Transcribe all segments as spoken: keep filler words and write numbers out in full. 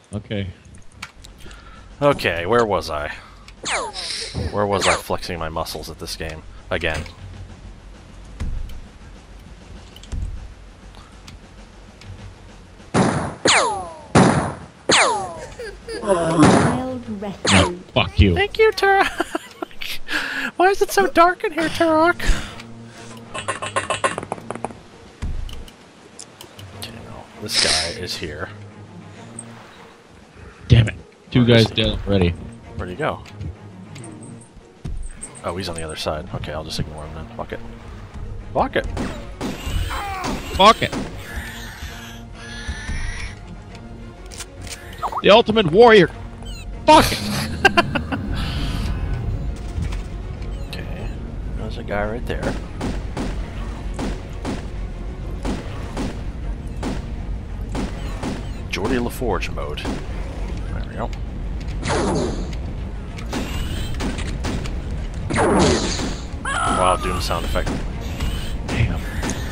Okay. Okay, where was I? Where was I flexing my muscles at this game? Again. No, fuck you. Thank you, Turok! Why is it so dark in here, Turok? Okay, no. This guy is here. Damn it. Two Where is guys he? dead already. Where'd he go? Oh, he's on the other side. Okay, I'll just ignore him then. Fuck it. Fuck it! Fuck it. The ultimate warrior. Fuck it. Okay, there's a guy right there. Geordie LaForge mode. There we go. Wow, Doom sound effect. Damn.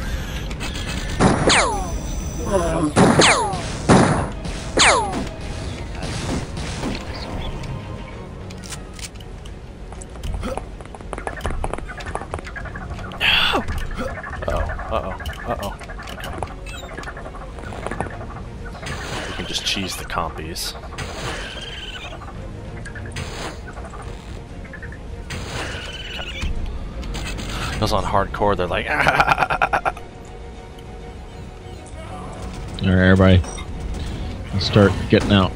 Uh-oh, uh-oh. Okay. We can just cheese the compies. Okay. Goes on hardcore, they're like, ah! Alright, everybody. Let's start getting out.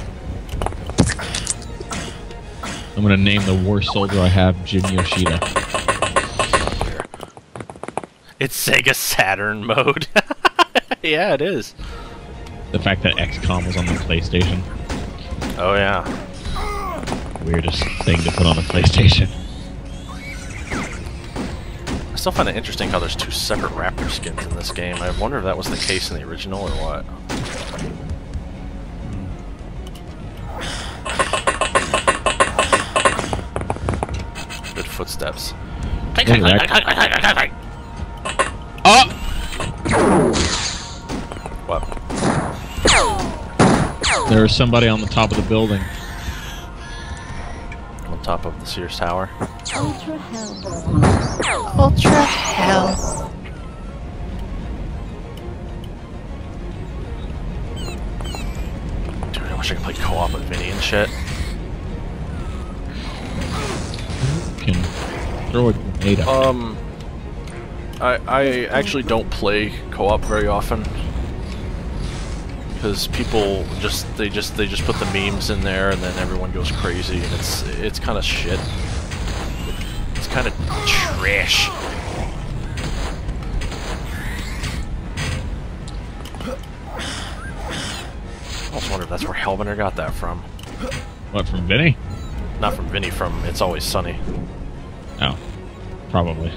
I'm gonna name the worst soldier I have Jin Yoshida. It's Sega Saturn mode. Yeah, it is. The fact that X COM was on the PlayStation. Oh, yeah. Weirdest thing to put on a PlayStation. I still find it interesting how there's two separate Raptor skins in this game. I wonder if that was the case in the original or what. Good footsteps. Oh! What? There was somebody on the top of the building. On top of the Sears Tower. Ultra health. Ultra health. Dude, I wish I could play co-op with Vinny and shit. You can throw a grenade up. Um, I I actually don't play co-op very often because people just they just they just put the memes in there and then everyone goes crazy and it's it's kind of shit. It's kind of trash. I almost wonder if that's where Hellbender got that from. What, from Vinny? Not from Vinny, from It's Always Sunny. Oh. Probably.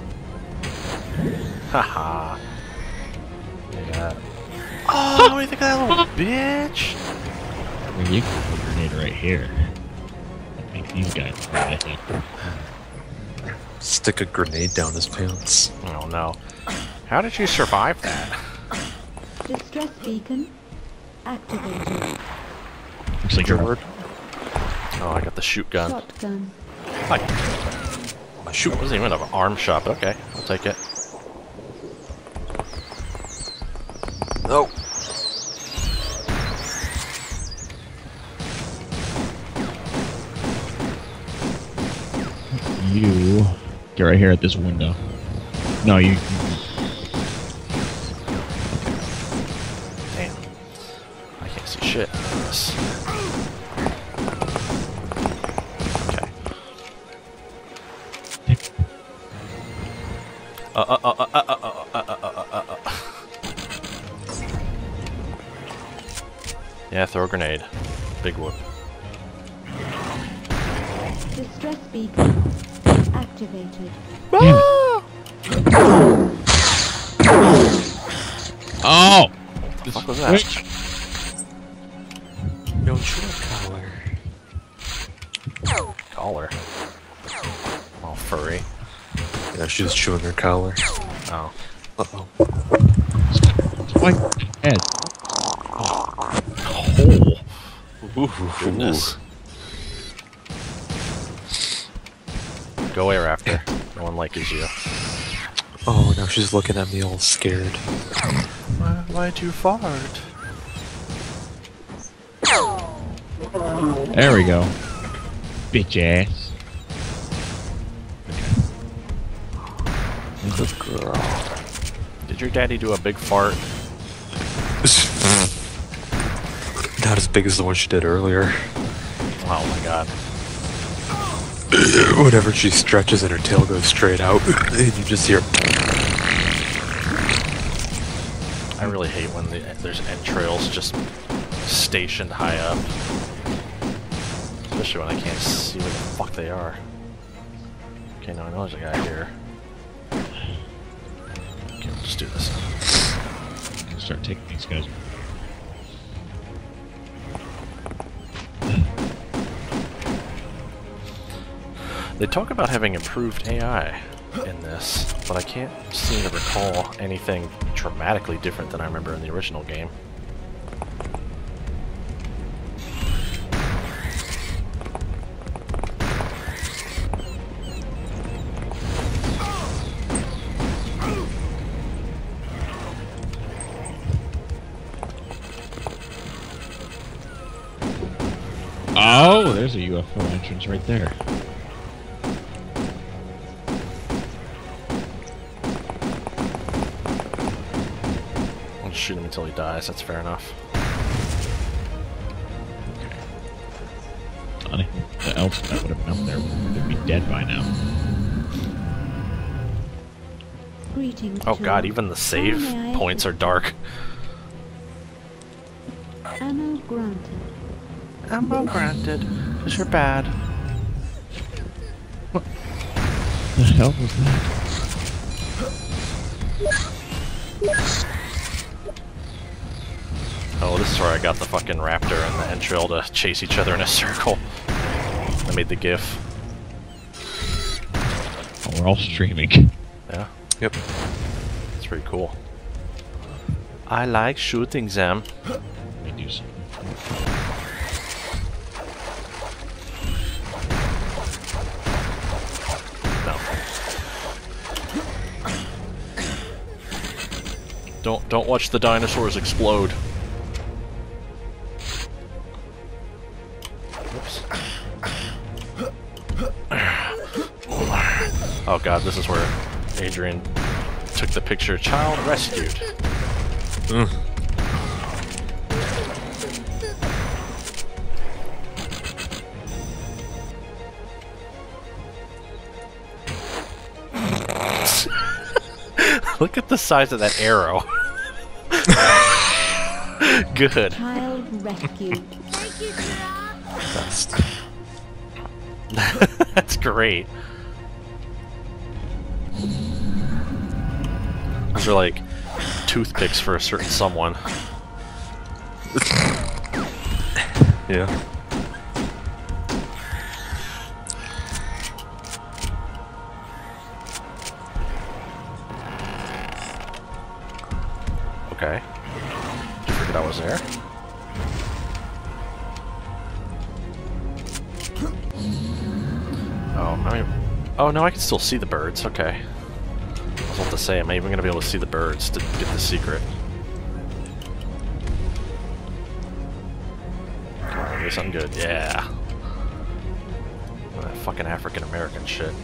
Haha. Yeah. Oh, what do you think of that little bitch? I mean, you can put a grenade right here. I think these guys are I think. Stick a grenade down his pants. Oh no. How did you survive that? Distress beacon activated. Looks like you're... Oh, I got the shoot gun. Shotgun. Like, my shoot wasn't even an arm shot, but okay, I'll take it. No. You get right here at this window. No, you. Damn. I can't see shit. This. Okay. Uh uh uh uh uh uh uh uh uh uh uh. Yeah, throw a grenade. Big whoop. Distress beacon activated. Damn it. Oh! What the fuck was that? Switch. No true collar. Collar. All furry. Yeah, she was chewing her collar. Oh. Uh-oh. It's like head. Hole. Ooh, Goodness. Go away, Raptor. No one likes you. Oh, now she's looking at me all scared. Why, why'd you fart? There we go. Bitch ass. Good girl. Did your daddy do a big fart? Not as big as the one she did earlier. Oh my god. Whenever she stretches and her tail goes straight out, and you just hear. I really hate when the, there's entrails just stationed high up. Especially when I can't see where the fuck they are. Okay, now I know there's a guy here. Okay, we'll just do this. Start taking these guys. They talk about having improved A I in this, but I can't seem to recall anything dramatically different than I remember in the original game. Oh, there's a U F O entrance right there. I'll just shoot him until he dies, that's fair enough. Funny. The elf that would have been up there would be dead by now. Greetings. Oh god, Turok. even the save How may I points are assist? dark. Ammo granted. Ammo granted, because you're bad. What the hell was that? Oh, this is where I got the fucking raptor and the entrail to chase each other in a circle. I made the gif. Oh, we're all streaming. Yeah, Yep. it's pretty cool. I like shooting them. Let me do something. No. Don't don't watch the dinosaurs explode. Whoops. Oh god, this is where Adrian took the picture. Child rescued. Mm. Look at the size of that arrow. Good. Child rescued. Best. That's great. Those are like toothpicks for a certain someone. Yeah. Okay. Did you forget I was there? Oh, I mean, oh no, I can still see the birds. Okay. I was about to say, am I even gonna be able to see the birds to get the secret? Come on, give me something good. Yeah. That fucking African American shit.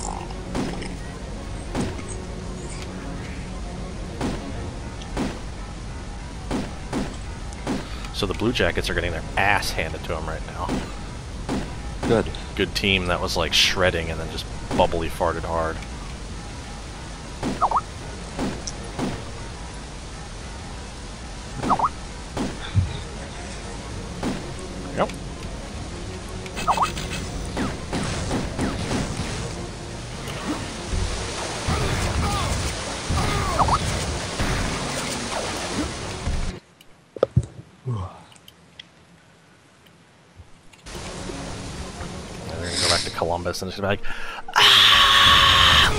So the Blue Jackets are getting their ass handed to them right now. Good. Good team that was like shredding and then just bubbly farted hard. Yep. And they're gonna go back to Columbus and it's gonna be like, ah!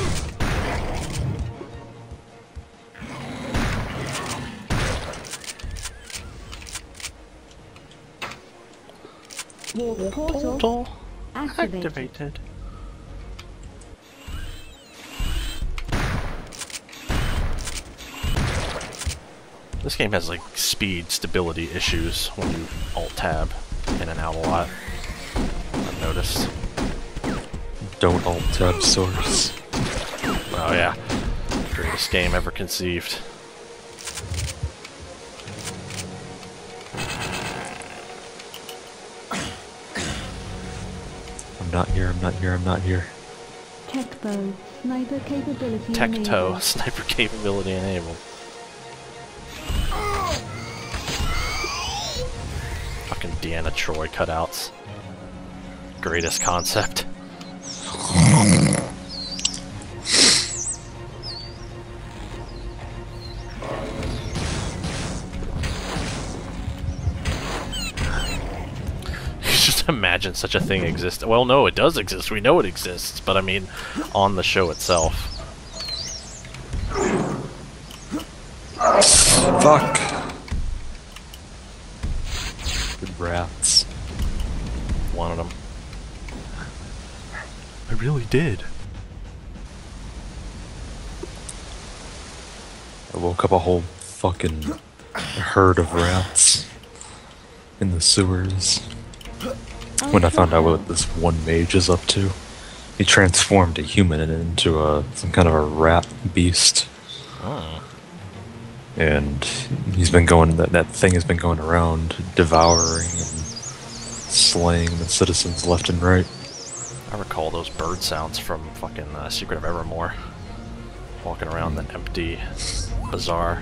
Warp portal Portal activated. activated. This game has like speed stability issues when you alt tab in and out a lot. I've noticed. Don't alt tab source. Oh yeah, greatest game ever conceived. I'm not here, I'm not here, I'm not here. Tech bow. Sniper capability Tech toe, enabled. sniper capability enabled. Fucking Deanna Troy cutouts. Greatest concept. Just imagine such a thing exists. Well, no, it does exist. We know it exists, but I mean, on the show itself. Fuck! Good rats. One of them. I really did. I woke up a whole fucking herd of rats in the sewers. When I found out what this one mage is up to, he transformed a human into a some kind of a rat beast, Oh. and he's been going. That that thing has been going around devouring and slaying the citizens left and right. I recall those bird sounds from fucking uh, Secret of Evermore. Walking around the empty bazaar.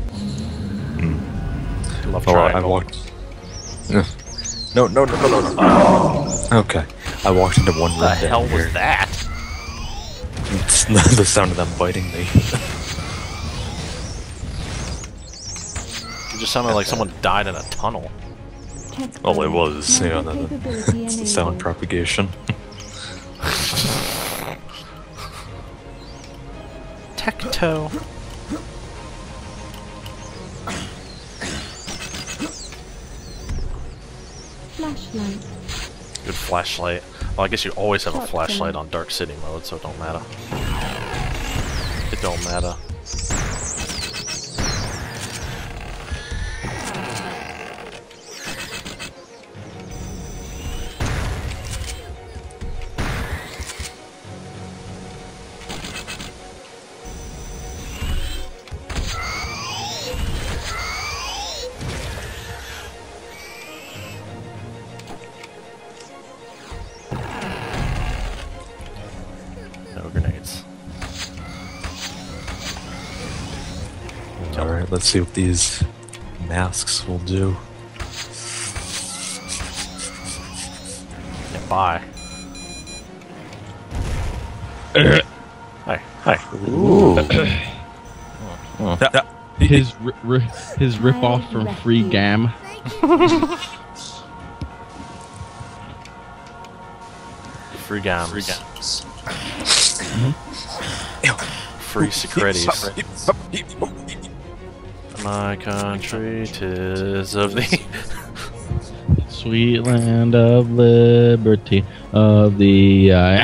Love Oh, I triangle. walked. No, no, no, no, no, no. Oh. Okay, I walked into one room What the hell down here. was that? It's the sound of them biting me. It just sounded like someone died in a tunnel. Tech Well, bow. it was, Sniper yeah, the, capability the sound enabled. propagation. Tech toe. Flashlight. Good flashlight. Well, I guess you always have a flashlight on Dark City mode, so it don't matter. It don't matter. No grenades. Alright, let's see what these masks will do. Yeah, bye. Hi, hi. Ooh. His ri ri his rip off from Free Gam. Free gams. Free gams. Free secreties. My country, 'tis of thee. Sweet land of liberty, of the uh,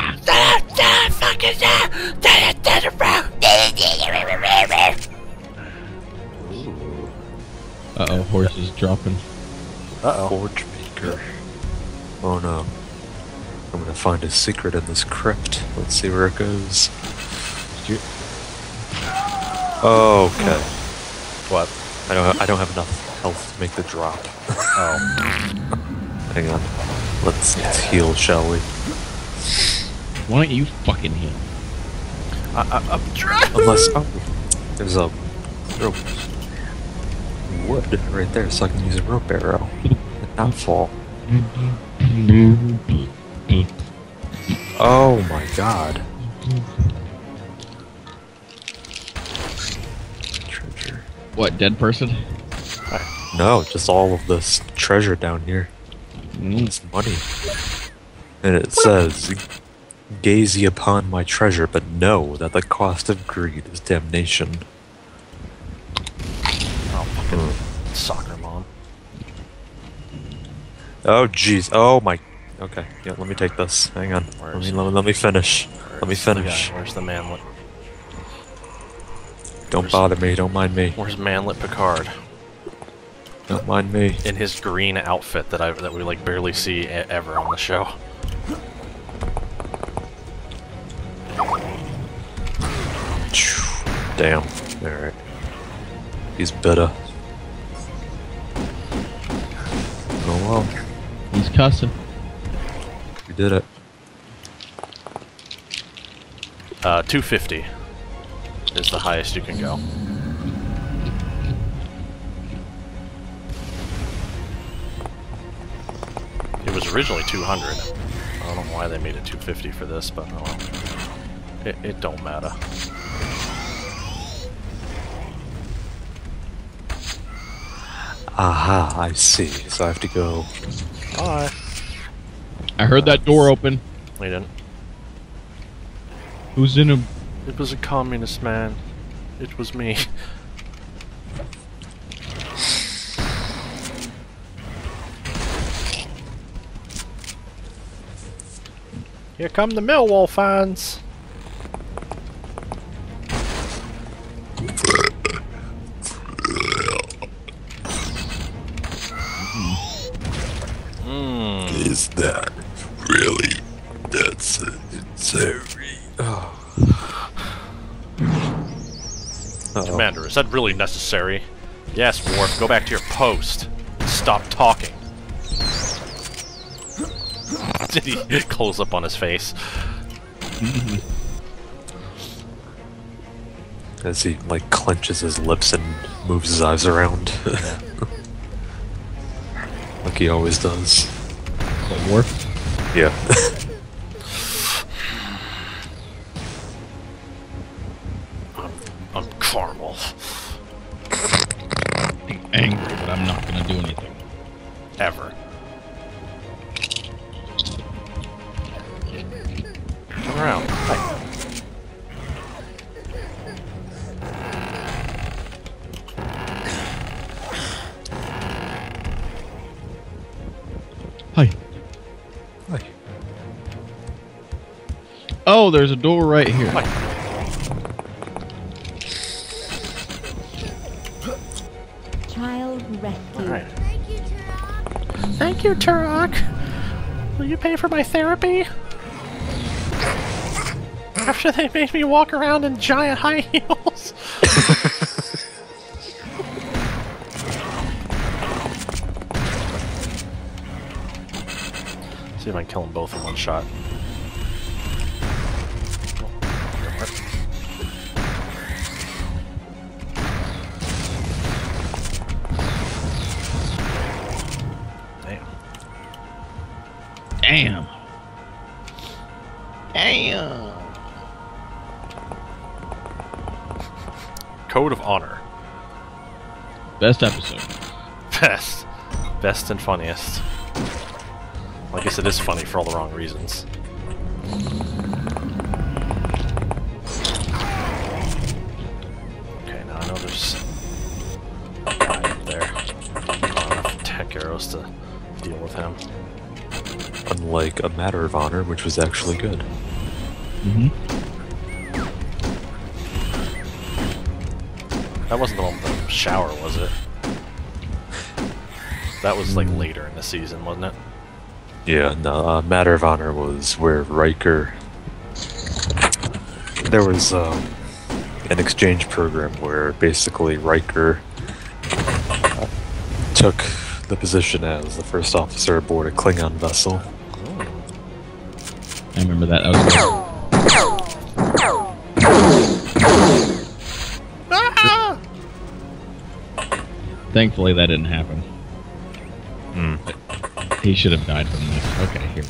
uh oh, horse is dropping. Uh-oh. Forge maker. Oh no. I'm gonna find a secret in this crypt. Let's see where it goes. Oh, okay. What? I don't. I don't have enough health to make the drop. Oh. Hang on. Let's, let's heal, shall we? Why don't you fucking heal? I, I, I'm trying. Unless oh, there's a rope wood right there, so I can use a rope arrow and not fall. Oh my god. Treasure. What, dead person? No, just all of this treasure down here. Mm. It's money. And it says, gaze ye upon my treasure, but know that the cost of greed is damnation. Oh, fucking soccer mom. Oh jeez. Oh my. Okay. Yeah. Let me take this. Hang on. Let me, let me let me finish. Let me Where's the finish. guy? Where's the manlet? Don't Where's- bother me. Don't mind me. Where's manlet Picard? Don't mind me. In his green outfit that I that we like barely see e ever on the show. Damn. Alright. He's better. Oh well. He's cussing. We did it. Uh, two fifty is the highest you can go. It was originally two hundred. I don't know why they made it two fifty for this, but oh well. It, it don't matter. Aha, I see. So I have to go. Bye. I heard that door open. We didn't. Who's in a... It was a communist man. It was me. Here come the Millwall fans. Mm. Is that really necessary? Oh. Commander, is that really necessary? Yes, Worf, go back to your post. Stop talking. Did he close up on his face? As he like clenches his lips and moves his eyes around. Yeah. Like he always does. What, Worf? Yeah. I'm, I'm caramel. I'm angry, but I'm not gonna do anything. Ever. Turn around. Hi. Hi. Hi. Oh, there's a door right here. Hi. Child rescue. Alright. Thank you, Turok. Will you pay for my therapy? After they made me walk around in giant high heels. See if I can kill them both in one shot. Damn. Damn. Damn. Code of Honor. Best episode. Best. Best and funniest. Well, I guess it is funny for all the wrong reasons. Okay, now I know there's a guy up there. I don't have enough tech arrows to deal with him. Unlike A Matter of Honor, which was actually good. Mm-hmm. That wasn't the one with the shower, was it? That was like later in the season, wasn't it? Yeah, no, uh, Matter of Honor was where Riker... There was um, an exchange program where basically Riker uh, took the position as the first officer aboard a Klingon vessel. I remember that. That was Ah! Thankfully, that didn't happen. Hmm. He should have died from this. Okay, here.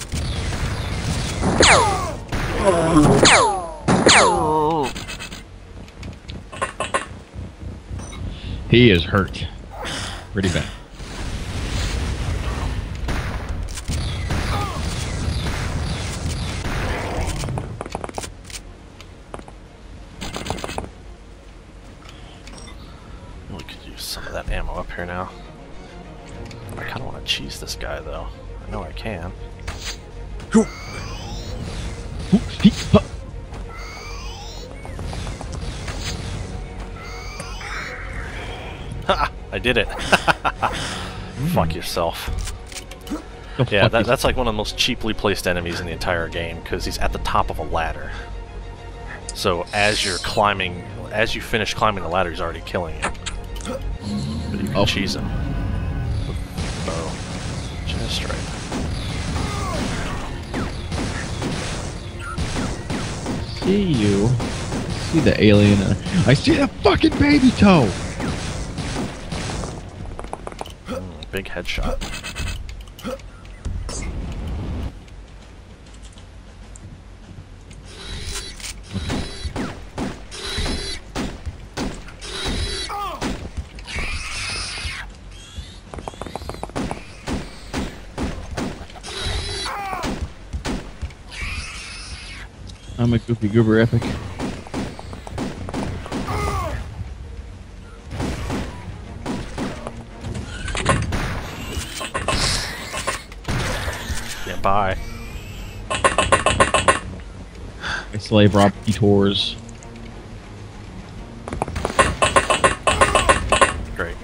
He is hurt. Pretty bad. We could use some of that ammo up here now. I kind of want to cheese this guy, though. I know I can. Ha! I did it. Fuck yourself. The Yeah, fuck that, is- that's like one of the most cheaply placed enemies in the entire game, because he's at the top of a ladder. So as you're climbing, as you finish climbing the ladder, he's already killing you. But you can Oh. cheese him. Bow. Just right. See you. See the alien. uh, I see that fucking baby toe. Mm, big headshot. I'm a goopy goober epic. Yeah, bye. I slave rob tours. Great.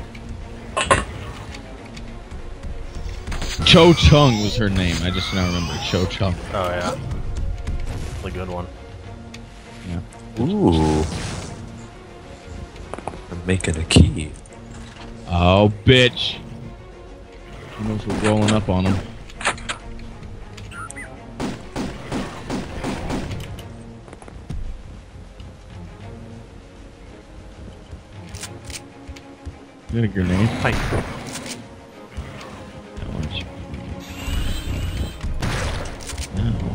Cho Chung was her name. I just now remember Cho Chung. Oh yeah. The good one. Yeah. Ooh. I'm making a key. Oh, bitch. He knows we're rolling up on him. You got a grenade? Fight. I want you. No.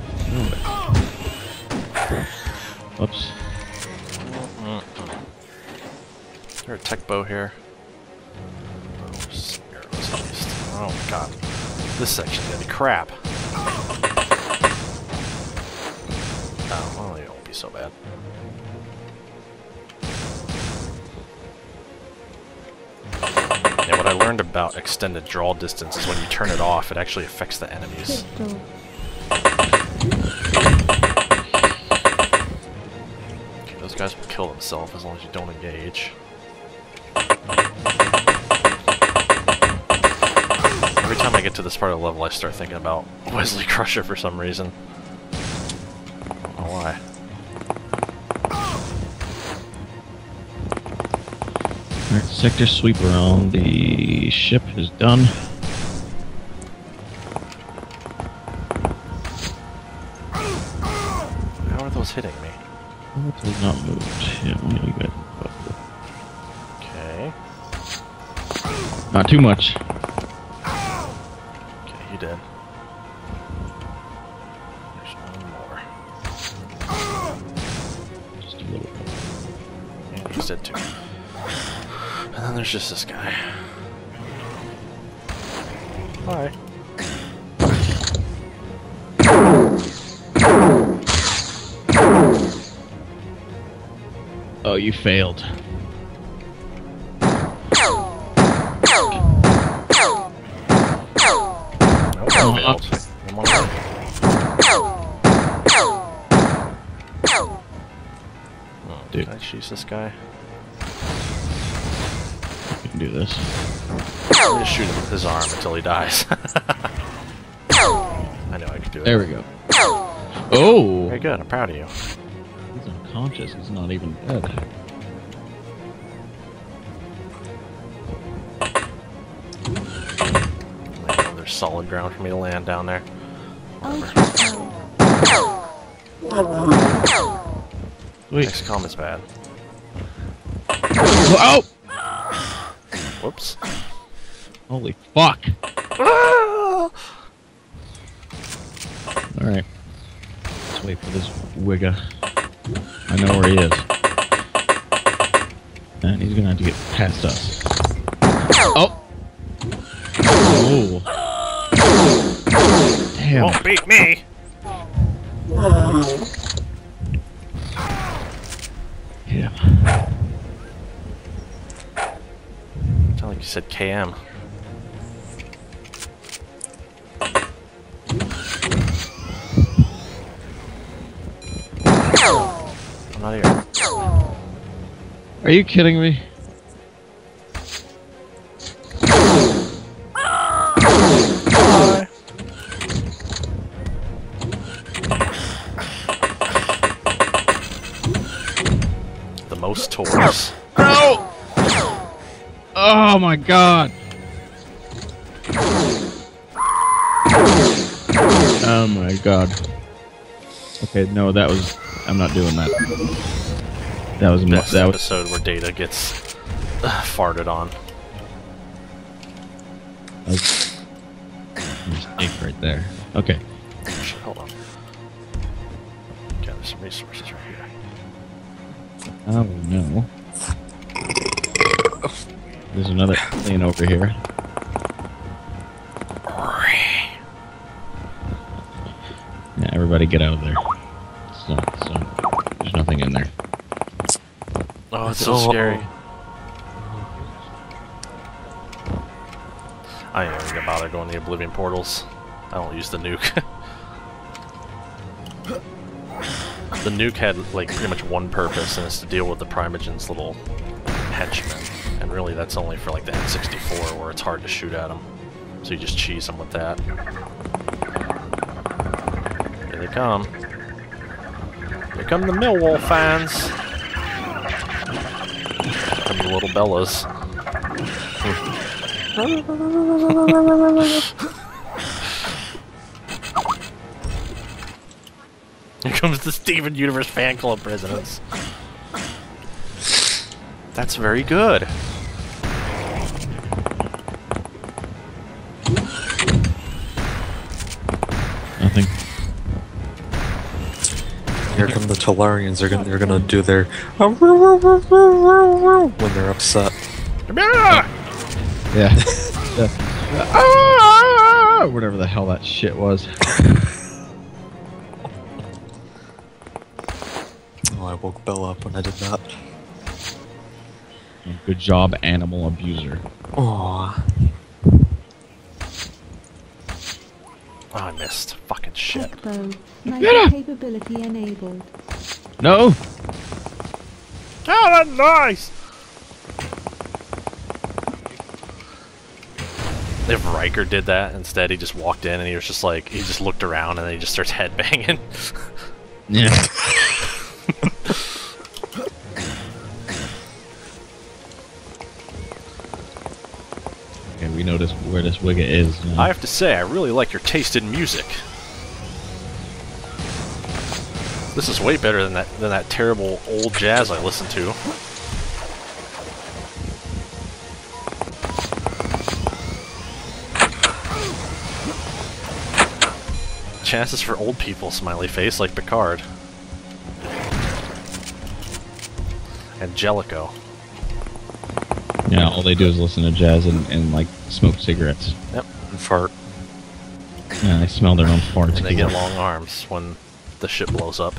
No. Oops. Mm-mm. Is there a tech bow here? Oh, s- arrows at least. Oh god. This section's gonna be crap. Oh, well, it won't be so bad. Yeah, what I learned about extended draw distance is when you turn it off, it actually affects the enemies. Pistol. Okay, those guys will kill themselves as long as you don't engage. Every time I get to this part of the level, I start thinking about Wesley Crusher for some reason. I don't know why. Alright, sector sweep around the ship is done. How are those hitting me? What has not moved? Yeah, what do you got? Okay. Not too much. Okay, he did. There's one more. Just a little bit. And he's dead too. And then there's just this guy. Bye. Oh, you failed. Nope, I failed. One more left. Oh, Dude. can I cheese this guy? You can do this. I'm just shoot him with his arm until he dies. I know I can do it. There we go. Oh! Very good, I'm proud of you. He's unconscious. He's not even dead. Like, there's solid ground for me to land down there. Ultrasound. Wait. X COM is bad. Oh! Whoops. Holy fuck! Alright. Let's wait for this wigga. I know where he is. And he's gonna have to get past us. Oh! Oh! Damn. Won't beat me! Yeah. Sound like you said K M. not here. Are you kidding me? Bye. The most toys. No! Oh my god! Oh my god. Okay, no, that was... I'm not doing that. That was... Next that was episode where Data gets uh, farted on. that was a mistake right there. Okay. Shit, hold on. Okay, there's some resources right here. Oh no. There's another plane over here. Yeah, everybody get out of there. So, so, there's nothing in there. Oh, it's so scary. I ain't even gonna bother going to the Oblivion portals. I don't use the nuke. The nuke had like pretty much one purpose, and it's to deal with the Primogen's little henchmen. And really, that's only for like the N sixty-four, where it's hard to shoot at them. So you just cheese them with that. Here they come. Here come the Millwall fans. Here come the little Bellas. Here comes the Steven Universe fan club presidents. That's very good. Nothing. Here come the Tolarians. They're gonna they're gonna do their when they're upset. Yeah. Yeah. Ah! Whatever the hell that shit was. Oh, I woke Bell up when I did that. Good job, animal abuser. Aww. Oh, I missed. Fucking shit. Echo. Night capability enabled. No! Oh, that's nice! If Riker did that instead, he just walked in and he was just like, he just looked around and then he just starts headbanging. Yeah. Okay, we know this, where this Wigga is now. I have to say, I really like your taste in music. This is way better than that than that terrible old jazz I listened to. Chances for old people, smiley face, like Picard. And Jellico. Yeah, all they do is listen to jazz and, and like smoke cigarettes. Yep. And fart. Yeah, they smell their own farts. And they get long arms when the ship blows up.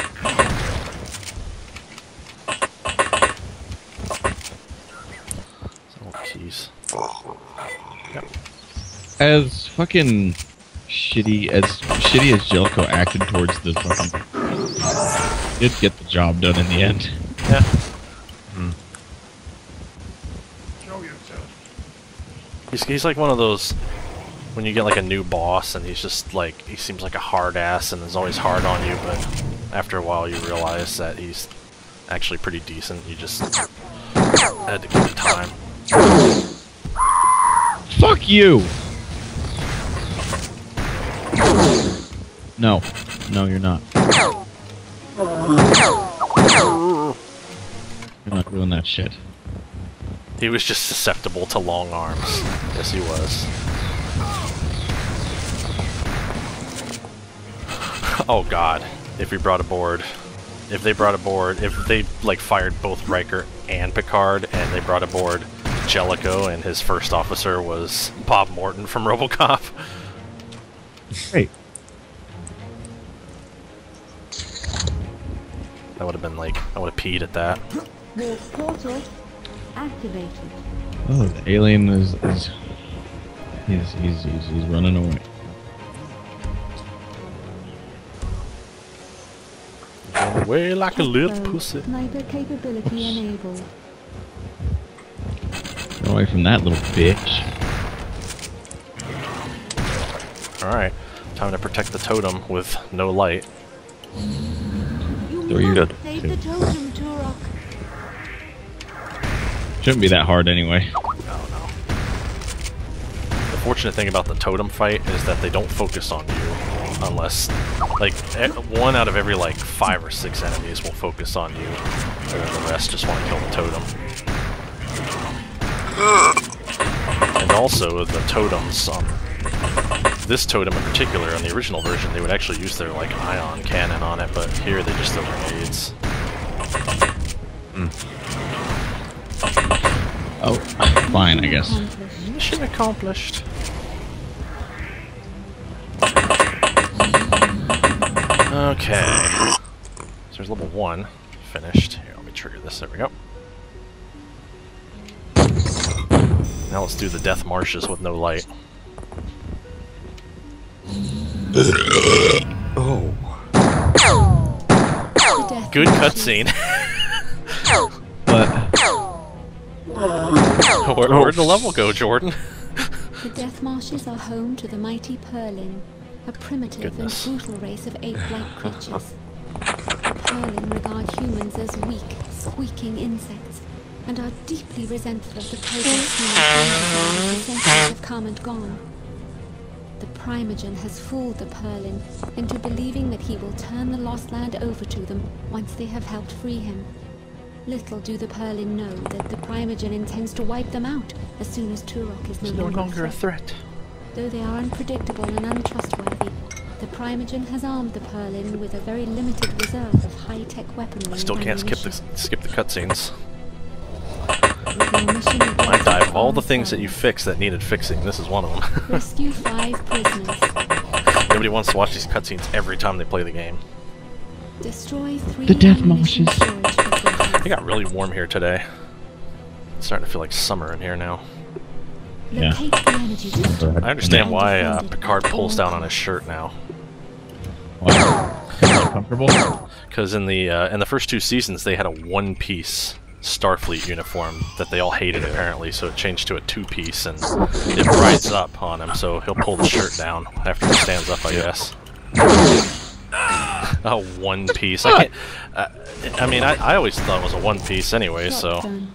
Oh, keys. Yep. As fucking shitty as shitty as Jellico acted towards the fucking, did get the job done in the end. Yeah. Hmm. He's, he's like one of those, when you get like a new boss and he's just like, he seems like a hard ass and is always hard on you, but after a while you realize that he's actually pretty decent. You just had to give him time. Fuck you! No. No, you're not. You're not doing that shit. He was just susceptible to long arms. Yes, he was. Oh god, if we brought aboard, if they brought aboard, if they like fired both Riker and Picard, and they brought aboard Jellico, and his first officer was Bob Morton from RoboCop. Hey. That would have been like, I would have peed at that. The portal activated. Oh, the alien is, is he's, he's, he's, he's running away. Way like a little Crossbow. pussy. Sniper capability enabled. Get away from that little bitch. Alright, time to protect the totem with no light. You So you're must good. save the totem, Turok. Shouldn't be that hard anyway. No, no. The fortunate thing about the totem fight is that they don't focus on you unless, like, e one out of every, like, five or six enemies will focus on you, and then the rest just want to kill the totem. And also, the totems, um, this totem in particular, on the original version, they would actually use their, like, ion cannon on it, but here they just throw grenades. Mm. Oh, fine, I guess. Accomplished. Mission accomplished. Okay. So there's level one finished. Here, let me trigger this. There we go. Now let's do the death marshes with no light. Oh. The death Good marshes. cutscene. But Where, where'd the level go, Jordan? The Death Marshes are home to the mighty Purlin, a primitive Goodness. and brutal race of ape-like creatures. The Purlin regard humans as weak, squeaking insects, and are deeply resentful of the progress humans the centuries have come and gone. The Primogen has fooled the Purlin into believing that he will turn the Lost Land over to them once they have helped free him. Little do the Purlin know that the Primogen intends to wipe them out as soon as Turok is no, It's no longer a threat. Though they are unpredictable and untrustworthy, the Primogen has armed the Purlin with a very limited reserve of high-tech weaponry. I still and can't skip the ammunition. skip the cutscenes. With your mission of I dive of all the rescue things that you fixed that needed fixing. This is one of them. Rescue five prisoners. Nobody wants to watch these cutscenes every time they play the game. Destroy three The Death ammunition Marshes. storage facilities. It got really warm here today. It's starting to feel like summer in here now. Yeah. Locate the energy district. I understand And why uh, defend it Picard at pulls all down on his shirt now. Why? Comfortable? Because in the uh, in the first two seasons they had a one-piece Starfleet uniform that they all hated apparently, so it changed to a two-piece and it rides up on him, so he'll pull the shirt down after he stands up, I guess. A one-piece. I can't. Uh, I mean, I, I always thought it was a one-piece anyway, so. Shotgun.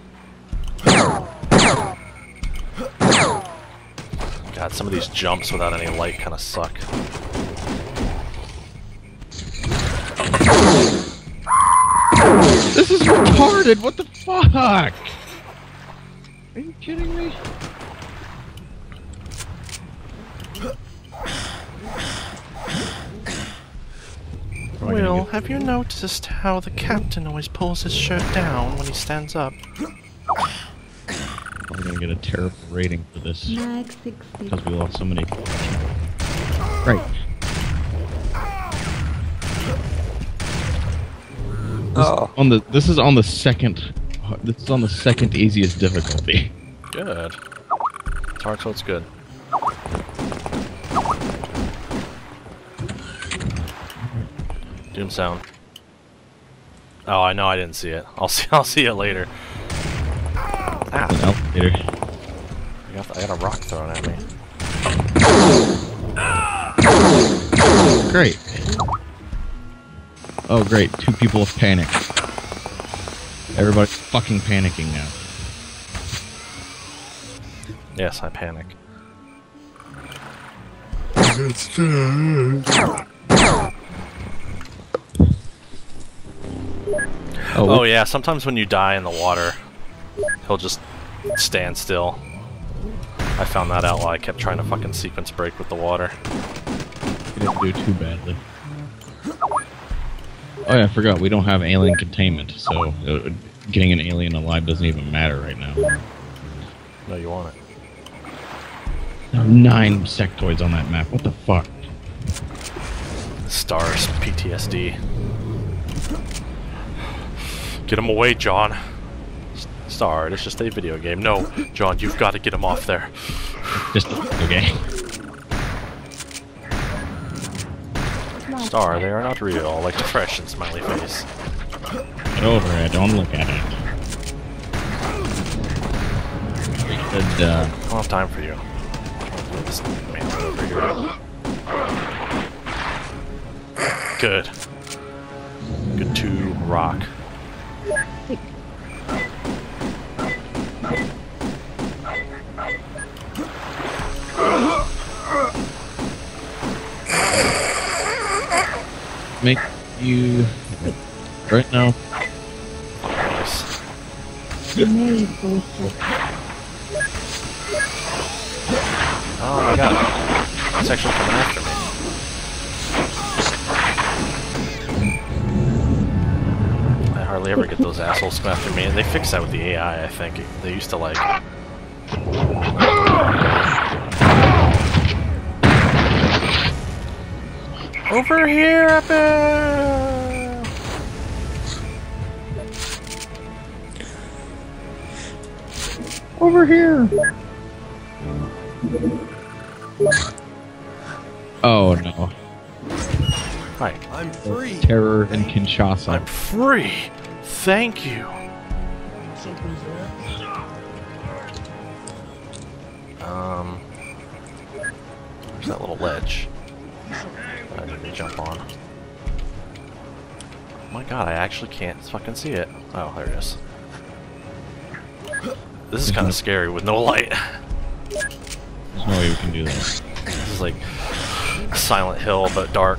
God, some of these jumps without any light kind of suck. This is retarded! What the fuck? Are you kidding me? Will, have you noticed how the captain always pulls his shirt down when he stands up? We're gonna get a terrible rating for this Mag sixty. because we lost so many. Right. Oh. On the this is on the second. This is on the second easiest difficulty. Good. It's hard, so it's good. Doom sound. Oh, I know I didn't see it. I'll see. I'll see it later. Ah, An elevator. I got, I got a rock thrown at me. Great. Oh, great. Two people have panicked. Everybody's fucking panicking now. Yes, I panic. Oh, Oh yeah, sometimes when you die in the water, he'll just stand still. I found that out while I kept trying to fucking sequence break with the water. you didn't do too badly. Oh yeah, I forgot. We don't have alien containment, so uh, getting an alien alive doesn't even matter right now. No, you want it. There are nine sectoids on that map. What the fuck? Stars, P T S D. Get him away, John. S Star, it's just a video game. No, John, you've got to get him off there. Just okay. Star, they are not real, like depression, smiley face. Get over it, don't look at it. Good, uh, I don't have time for you. This man over here. Good. Good to rock. make you right now. Nice. Oh my god. It's actually coming after me. I hardly ever get those assholes come after me, and they fixed that with the A I, I think. They used to like... Over here, Epic! Over here! Oh no. Hi. I'm free. Terror in Kinshasa. I'm free! Thank you! Um... Where's that little ledge? I need to jump on. Oh my god, I actually can't fucking see it. Oh, there it is. This is kind of scary with no light. There's no way we can do this. This is like Silent Hill, but dark.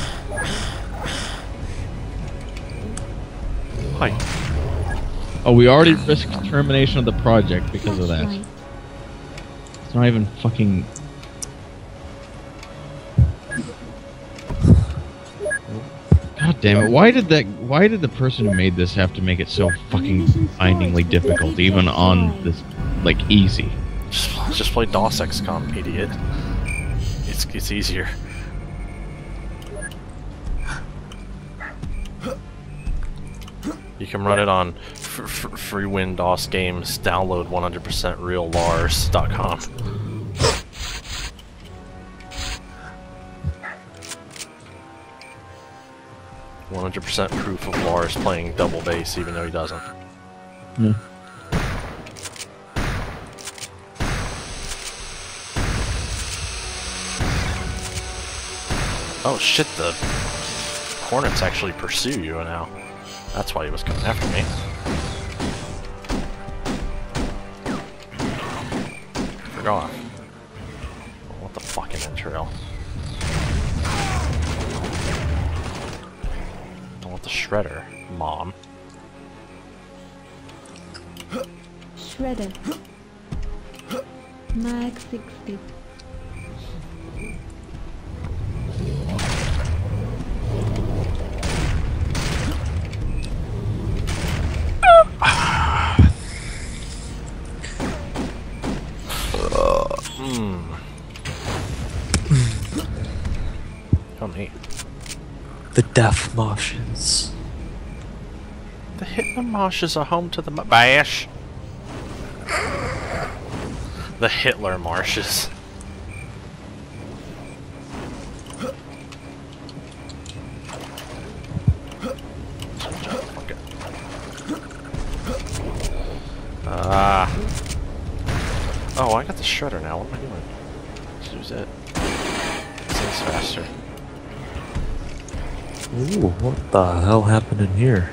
Hi. Oh, we already risked termination of the project because of that. It's not even fucking... God damn it! Why did that? Why did the person who made this have to make it so fucking blindingly difficult, even on this, like, easy? Just, just play DOS X COM, idiot. It's it's easier. You can run it on f f free win DOS games. Download one hundred percent real lars dot com. one hundred percent proof of Lars playing double bass, even though he doesn't. Yeah. Oh shit, the Hornets actually pursue you now. That's why he was coming after me. Forgot. What the fucking entrail? The shredder, mom. Shredder. Mag sixty. Hmm. Come me. The death marshes. The Hitler marshes are home to the ma bash. The Hitler marshes. Ah. Oh, I got the shredder now. What am I doing? Let's use it. This faster. Ooh, what the hell happened in here?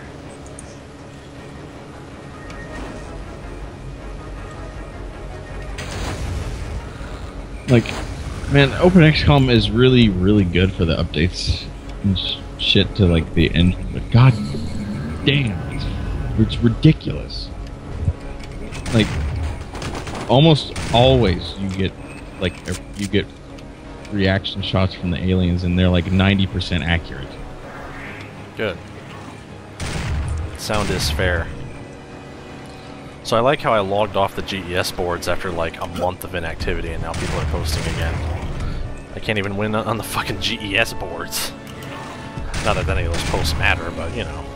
Like, man, Open X COM is really, really good for the updates and sh shit to like the engine, but god damn, it's, it's ridiculous. Like, almost always you get like you get reaction shots from the aliens, and they're like ninety percent accurate. Good. Sound is fair. So I like how I logged off the G E S boards after like a month of inactivity, and now people are posting again. I can't even win on the fucking G E S boards. Not that any of those posts matter, but you know.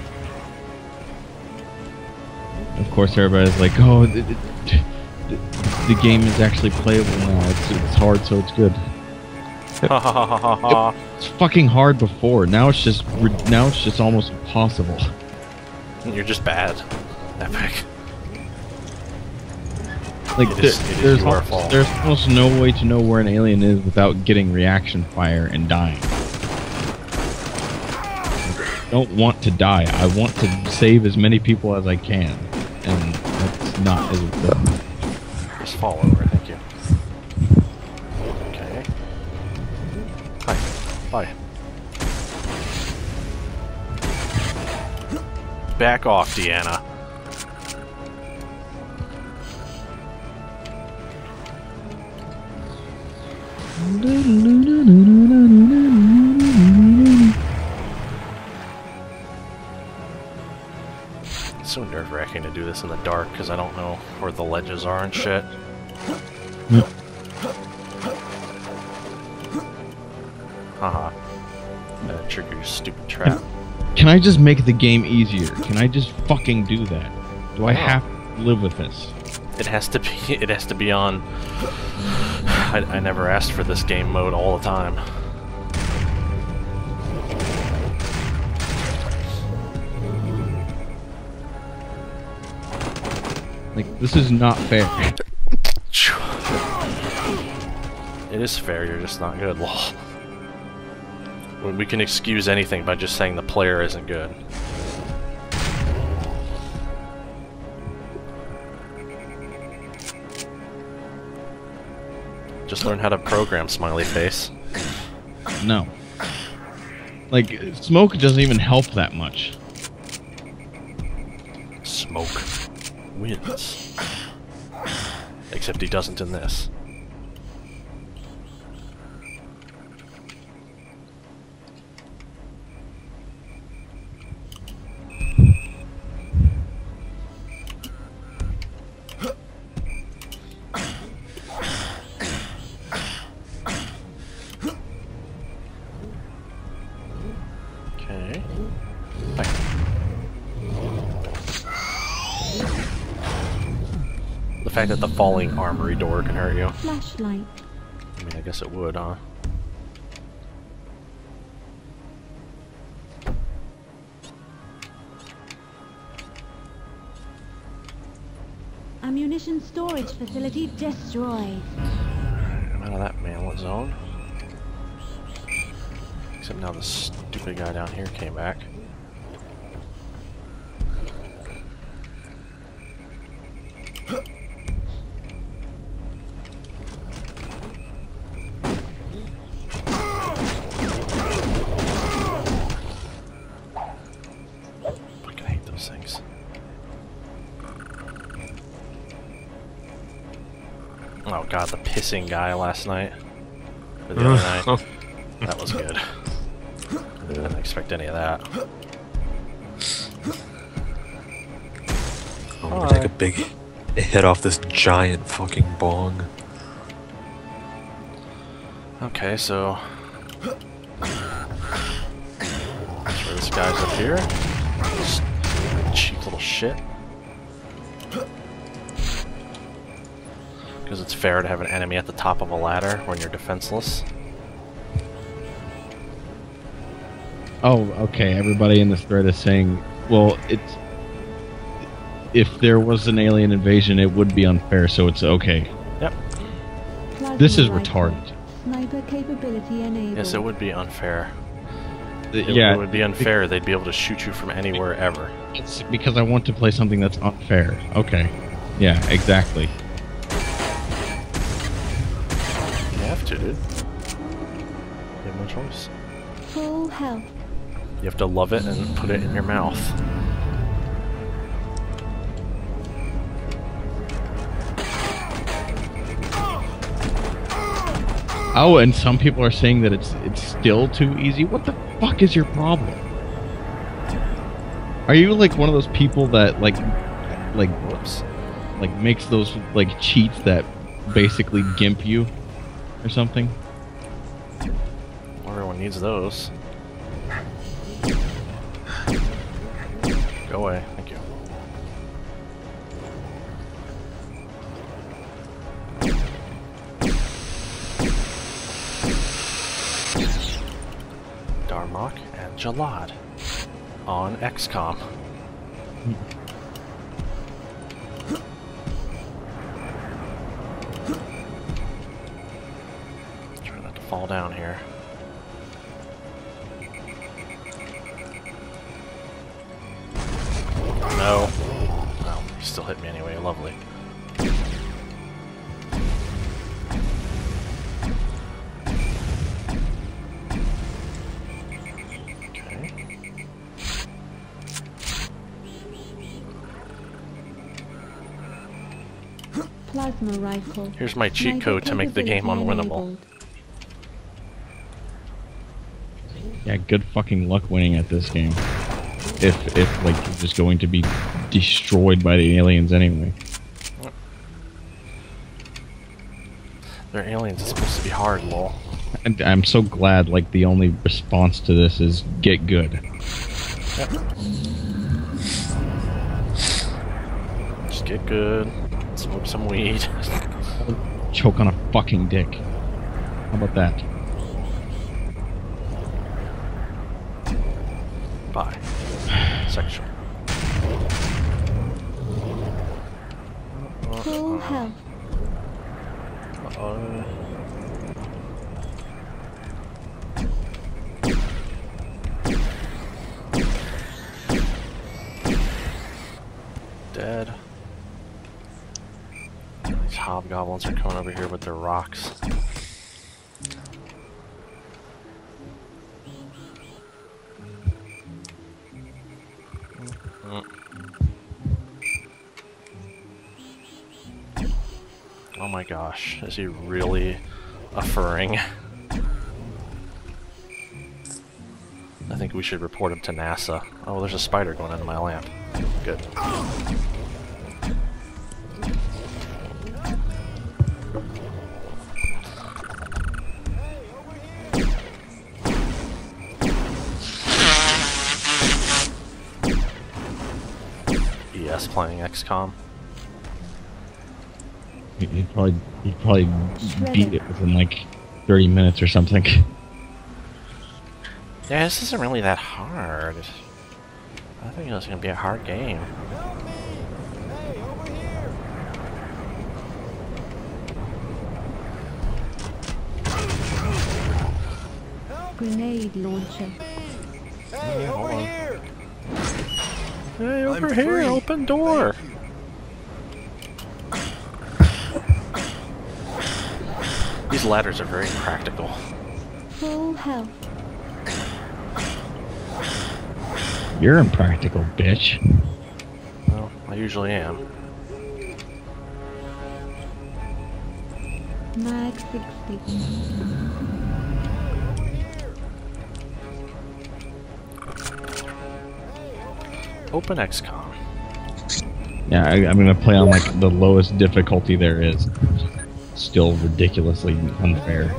Of course, everybody's like, "Oh, the, the, the, the game is actually playable now. It's it's hard, so it's good." Ha ha ha ha ha. It's fucking hard before. Now it's just now it's just almost impossible. You're just bad. Epic. Like It there, is- it is there's your almost, fault. there's almost no way to know where an alien is without getting reaction fire and dying. I don't want to die. I want to save as many people as I can, and that's not as good. Just fall over, thank you. Okay. Hi. Bye. Back off, Deanna. It's so nerve-wracking to do this in the dark because I don't know where the ledges are and shit. Yep. Haha. Gotta trigger your stupid trap. Can I just make the game easier? Can I just fucking do that? Do I No. have to live with this? It has to be. It has to be on. I, I never asked for this game mode all the time. Like, this is not fair. It is fair. You're just not good. Lol. When we can excuse anything by just saying the player isn't good. Just learn how to program, smiley face. No. Like, smoke doesn't even help that much. Smoke wins. Except he doesn't in this. Okay. Bye. The fact that the falling armory door can hurt you. Flashlight. I mean, I guess it would, huh? Ammunition storage facility destroyed. I'm out of that man-lit zone. Except now the stupid guy down here came back. Fucking hate those things. Oh god, the pissing guy last night. Or the other night. That was good. I didn't expect any of that. I'm gonna take a big hit off this giant fucking bong. Okay, so... That's where this guy's up here. This cheap little shit. Because it's fair to have an enemy at the top of a ladder when you're defenseless. Oh, okay. Everybody in this thread is saying, well, it's if there was an alien invasion, it would be unfair, so it's okay. Yep. This is Plasma rifle. retarded. Sniper capability enabled. Yes, it would be unfair. It, yeah, it would be unfair. They'd be able to shoot you from anywhere ever. it's because I want to play something that's unfair. Okay. Yeah, exactly. You have to, dude. You have no choice. Full health. You have to love it and put it in your mouth. Oh, and some people are saying that it's it's still too easy. What the fuck is your problem? Are you like one of those people that like like Whoops. like makes those like cheats that basically gimp you or something? Everyone needs those. Go away. Thank you. Darmok and Jalad on X COM. Try not to fall down here. No. Oh, he still hit me anyway. Lovely. Plasma rifle. Here's my cheat code to make the game unwinnable. Yeah, good fucking luck winning at this game. If, if like, you're just going to be destroyed by the aliens anyway. They're aliens, it's supposed to be hard, lol. And I'm so glad, like, the only response to this is get good. Yep. Just get good, smoke some weed. Choke on a fucking dick. How about that? Bye. Section. Full health. Uh-oh. Dead. These hobgoblins are coming over here with their rocks. Mm. Oh my gosh, is he really a furring? I think we should report him to NASA. Oh, there's a spider going into my lamp. Good. E S playing X COM. He'd probably, he'd probably beat it within like thirty minutes or something. Yeah, this isn't really that hard. I think it's gonna be a hard game. Grenade launcher. Hey, hold on. Hey, over here, open door! These ladders are very practical. Full health. You're impractical, bitch. Well, I usually am. Mag sixty. Open X COM. Yeah, I, I'm gonna play on like the lowest difficulty there is. Still ridiculously unfair.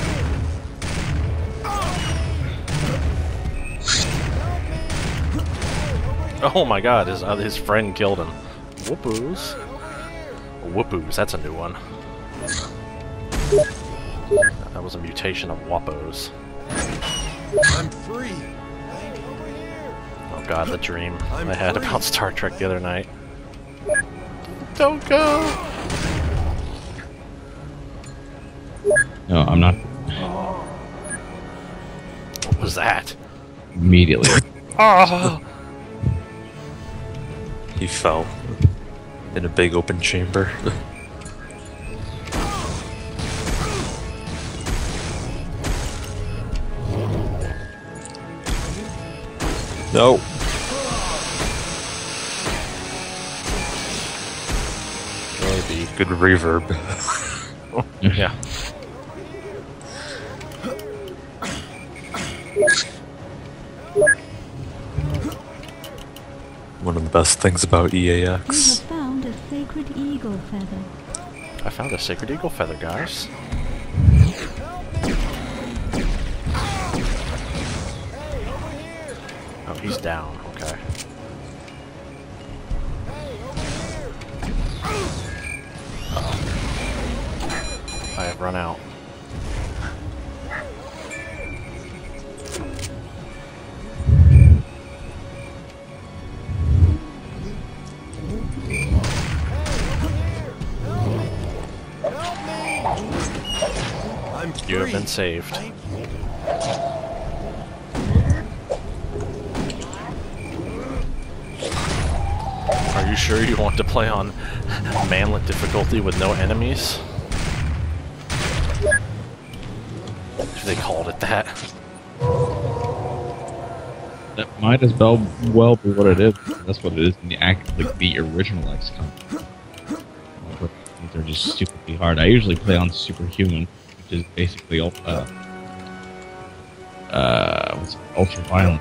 Oh my god, his, uh, his friend killed him. Whoopoos. Whoopoos, that's a new one. That was a mutation of Wappos. I'm free. Oh god, the dream I had about Star Trek the other night. Don't go! No, I'm not. What was that? Immediately. Oh! He fell in a big open chamber. No. Maybe. Good reverb. Yeah. One of the best things about E A You have X. found a sacred eagle feather. I found a sacred eagle feather, guys. Oh, he's down. Okay. Uh-oh. I have run out. been saved. Are you sure you want to play on manlet difficulty with no enemies? If they called it that. That might as well well be what it is. That's what it is in the act, like the original X COM. But they're just stupidly hard. I usually play on Superhuman, which is basically uh, uh, what's it, ultra violent.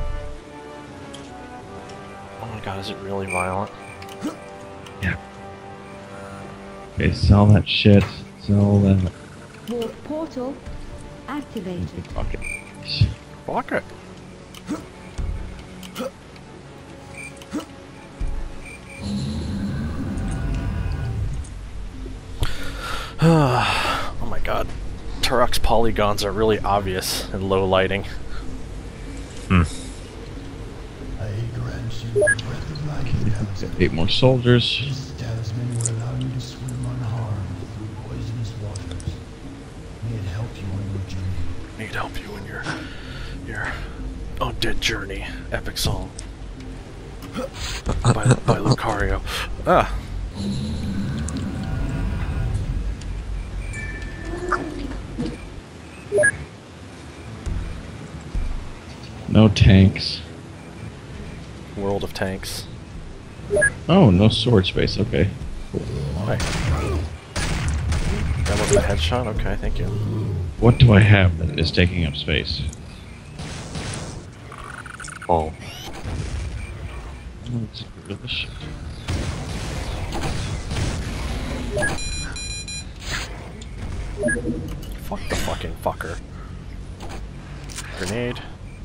Oh my god, is it really violent? Yeah. Okay, sell that shit. Sell that. Warp portal activated. Fuck it. Fuck it. Oh my god. Turok's polygons are really obvious in low lighting. Hmm. I grant you the breath of life, talisman. Eight more soldiers. This talisman will allow you to swim unharmed through poisonous waters. May it help you on your journey. Need help you in your your undead journey. Epic song. by, by Lucario. Ah. No tanks. World of Tanks. Oh, no sword space. Okay. Cool. Why? That wasn't a headshot? Okay, thank you. What do I have that is taking up space? Oh. Oh, let's get rid of this shit. Fuck the fucking fucker. Grenade.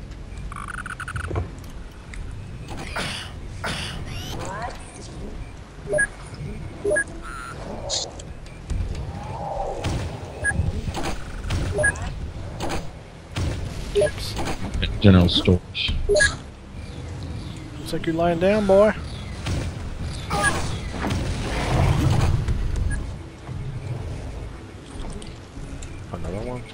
General storage. Looks like you're lying down, boy. Another one.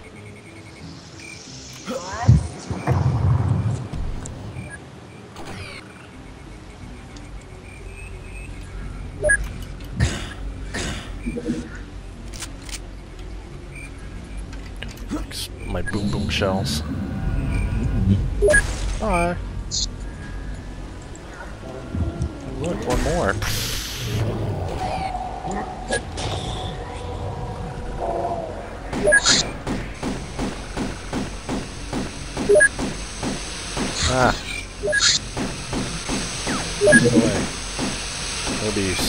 My boom boom shells. Bye. Look, one more. Ah. Get away. No bees.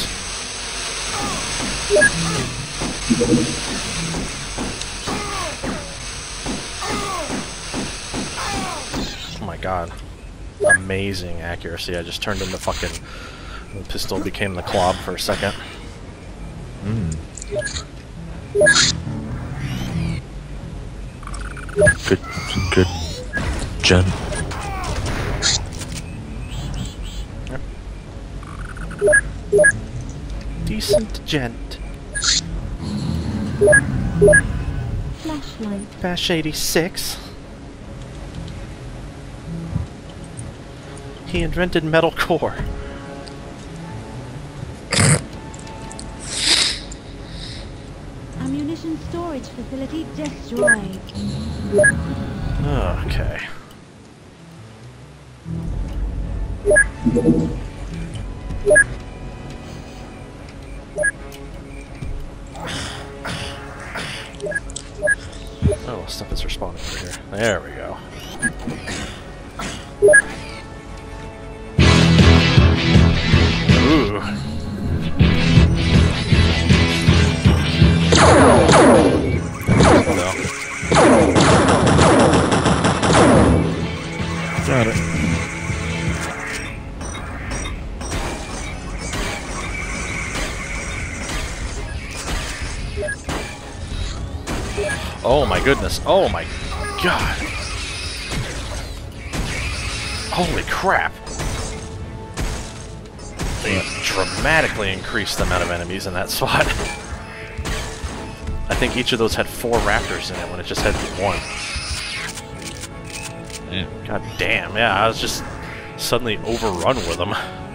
Oh my god. Amazing accuracy. I just turned into fucking... The pistol became the clob for a second. Mm. Good, good gen. Decent gent. Flashlight. Bash eighty-six. He invented metal core. Ammunition storage facility destroyed. Okay. Oh, stuff is respawning over here. There we go. Ooh. No. Got it. Oh my goodness. Oh my god. Holy crap. They dramatically increased the amount of enemies in that spot. I think each of those had four raptors in it when it just had one. Yeah. God damn, yeah, I was just suddenly overrun with them.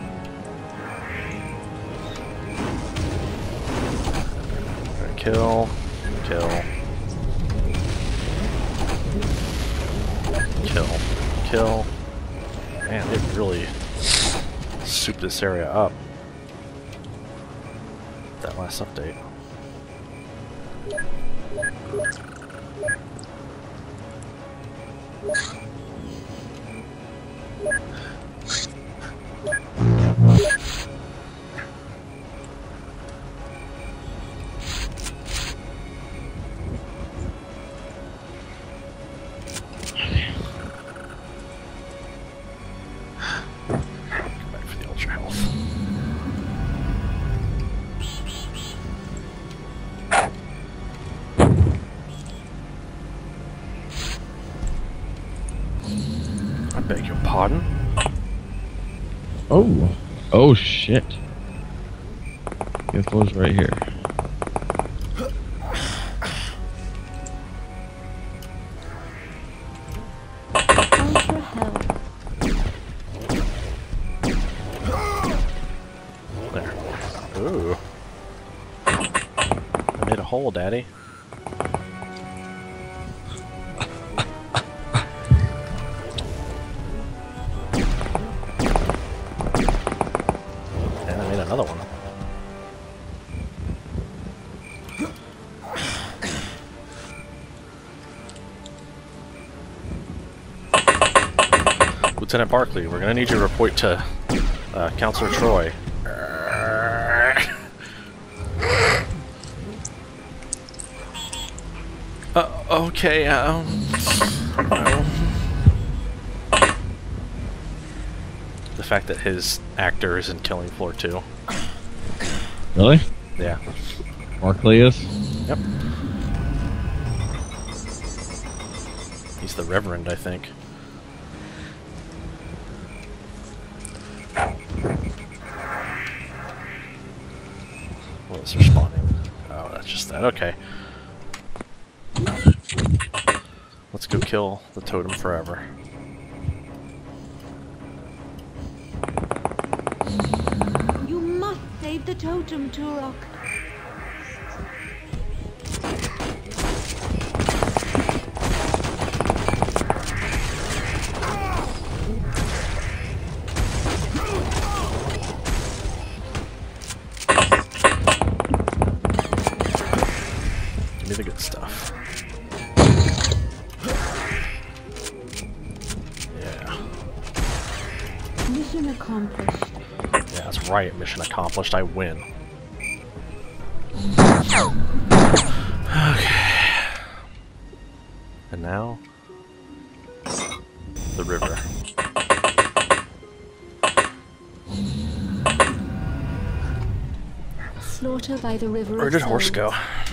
Kill, kill, kill, kill. Man, it really souped this area up. That last update. Beg your pardon? Oh. Oh shit. It goes right here. Ultra hell. There. Ooh. I made a hole, Daddy. Another one. Lieutenant Barkley, we're gonna need you to report to uh, Counselor Troy. Uh, okay, um... um the fact that his actor is in Killing Floor two. Really? Yeah. Barkley is? Yep. He's the Reverend, I think. What is responding? Oh, that's just that. Okay. Let's go kill the totem forever. Save the totem, Turok. Give me the good stuff. Yeah. Mission accomplished. Yeah, that's right. Mission accomplished. I win. Okay. And now, the river. Slaughter by the river Where of did horse go?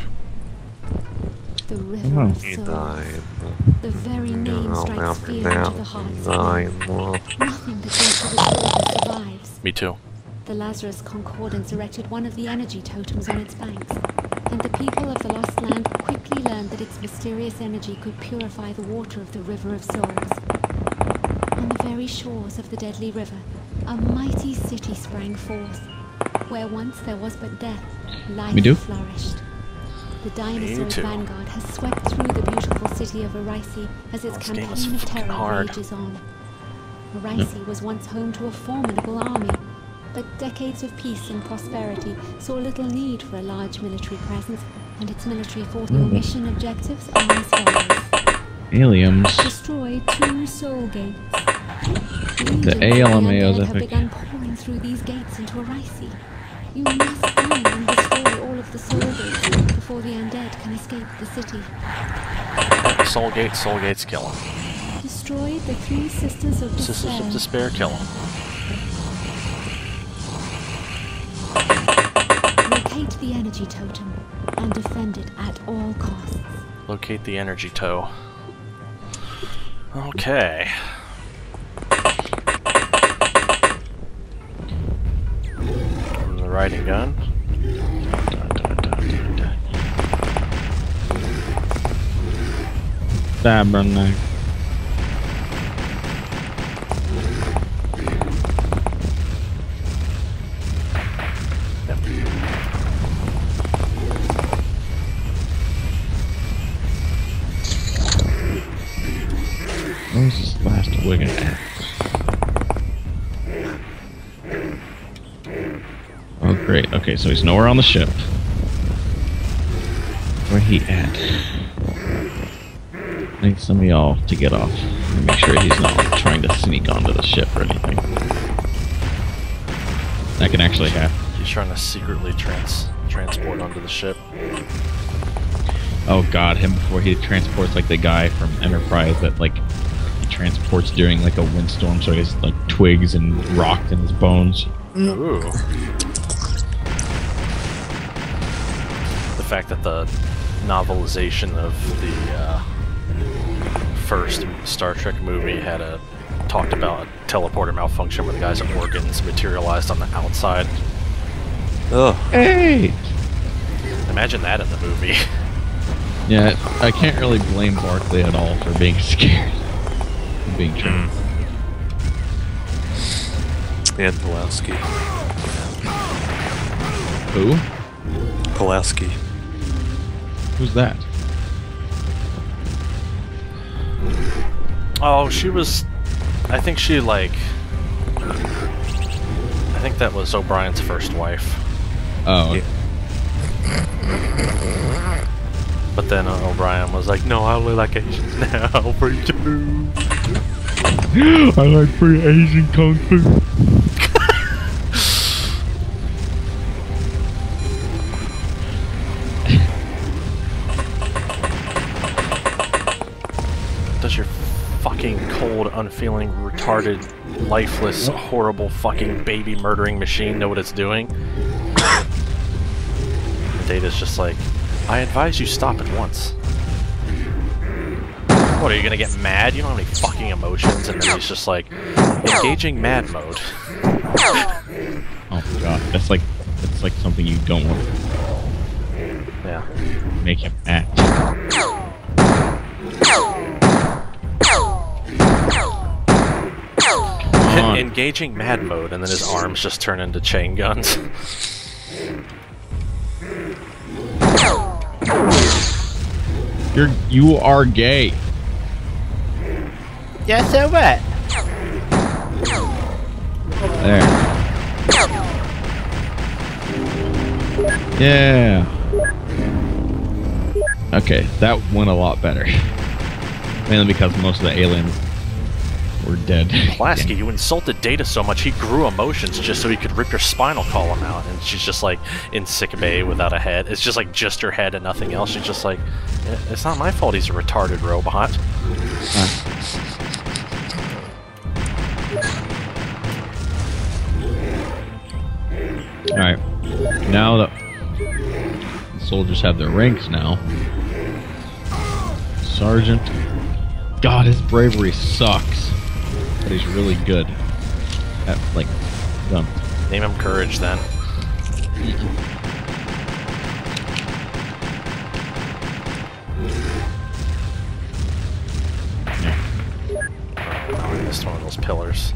The river Oh. of souls. The very name strikes fear into the hearts of men. Nothing that goes to the river survives. Me too. The Lazarus Concordance erected one of the energy totems on its banks, and the people of the Lost Land quickly learned that its mysterious energy could purify the water of the River of Souls. On the very shores of the deadly river, a mighty city sprang forth. Where once there was but death, life We do? flourished. The dinosaur too. vanguard has swept through the beautiful city of Arisi as its This game campaign is of fucking terror hard. rages on. Arisi was once home to a formidable army, but decades of peace and prosperity saw little need for a large military presence, and its military force. Your mission objectives are as follows. Aliens. Destroy two soul gates. The A L M A is have epic. begun pouring through these gates into Arisi. You must find and destroy all of the soul gates before the undead can escape the city. Soul Gate, Soul Gates, kill him. Destroy the three sisters of despair. Sisters of Despair, kill him. Locate the energy totem and defend it at all costs. Locate the energy toe. Okay. And the riding gun. Dun, dun, dun, dun, dun. Tabernacle. Where's this last Wigan at? Oh, great. Okay, so he's nowhere on the ship. Where he at? I need some of y'all to get off and make sure he's not like, trying to sneak onto the ship or anything. That can actually happen. He's trying to secretly trans transport onto the ship. Oh god, him before he transports like the guy from Enterprise that like he transports during like a windstorm, so he has like twigs and rocks in his bones. Ooh. The fact that the novelization of the uh, first Star Trek movie had a talked about a teleporter malfunction where the guy's organs materialized on the outside. Ugh. Hey! Imagine that in the movie. Yeah, I can't really blame Barclay at all for being scared. For being true. And Pulaski. Who? Pulaski. Who's that? Oh, she was... I think she, like... I think that was O'Brien's first wife. Oh. Yeah. But then uh, O'Brien was like, no, I only like Asians now, free too. I like free Asian Kung Fu. Does your fucking cold, unfeeling, retarded, lifeless, horrible fucking baby murdering machine know what it's doing? Data's just like, I advise you stop it once. What, are you gonna get mad? You don't have any fucking emotions, and then he's just like, engaging mad mode. Oh god, that's like that's like something you don't want Yeah. to make him act. Come on. Engaging mad mode, and then his arms just turn into chain guns. You're you are gay. Yeah, so what? There. Yeah. Okay, that went a lot better. Mainly because most of the aliens were dead. Pulaski, you insulted Data so much he grew emotions just so he could rip your spinal column out, and she's just like in sick bay without a head. It's just like just her head and nothing else. She's just like, it's not my fault he's a retarded robot. Uh. Alright, now that the soldiers have their ranks now, Sergeant, God, his bravery sucks, but he's really good at, like, guns. Name him Courage, then. Yeah. Oh, I missed one of those pillars.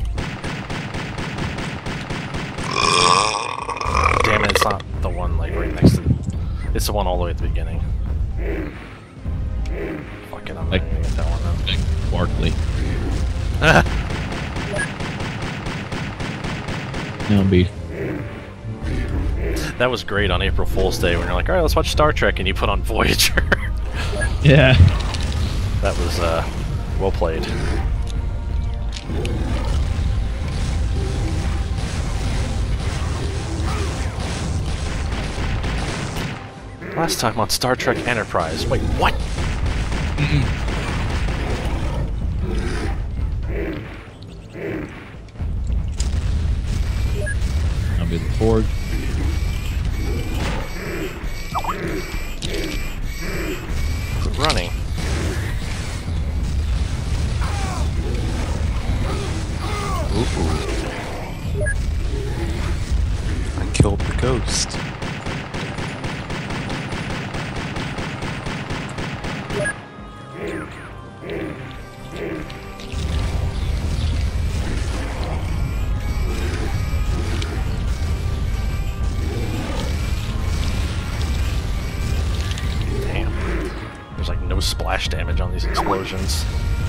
Damn it, it's not the one, like, right next to the... It's the one all the way at the beginning. Fuck it, I'm Like- not gonna get that one then. Like Barkley. No, beef. That was great on April Fool's Day when you're like, alright, let's watch Star Trek, and you put on Voyager. Yeah. That was, uh, well played. Last time on Star Trek Enterprise. Wait, what? I'll be the Ford. Quit running. Ooh. I killed the ghost. explosions.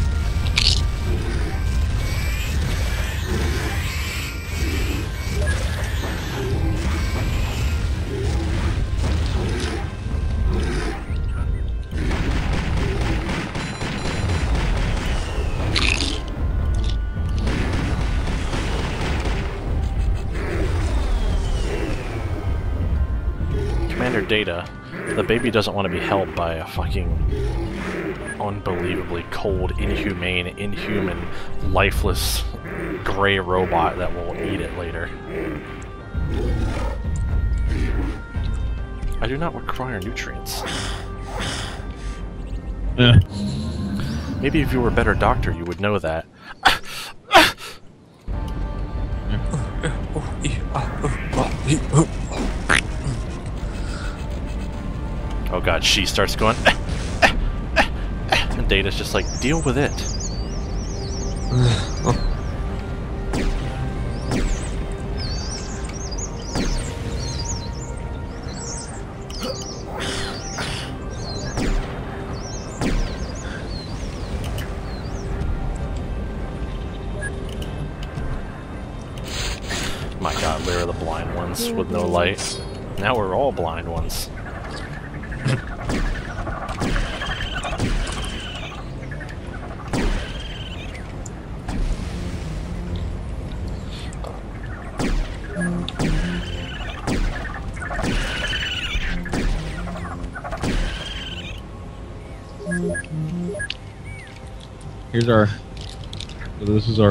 Commander Data, the baby doesn't want to be held by a fucking unbelievably cold, inhumane, inhuman, lifeless, gray robot that will eat it later. I do not require nutrients. Eh. Maybe if you were a better doctor, you would know that. Oh god, she starts going, and Data's just like, deal with it. My god, where are the blind ones with no light? Now we're all blind ones. Here's our. So this is our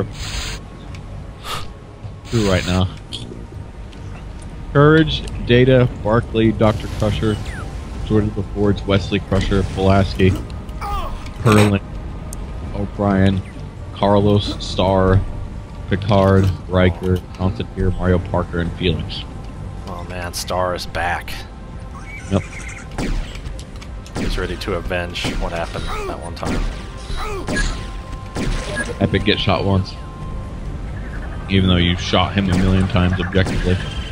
crew right now. Courage, Data, Barkley, Doctor Crusher, Jordan LaForge, Wesley Crusher, Pulaski, Perlin, O'Brien, Carlos, Starr, Picard, Riker, Mountaineer, Mario Parker, and Felix. Oh man, Star is back. Yep. He's ready to avenge what happened that one time. Epic get shot once. Even though you shot him a million times objectively.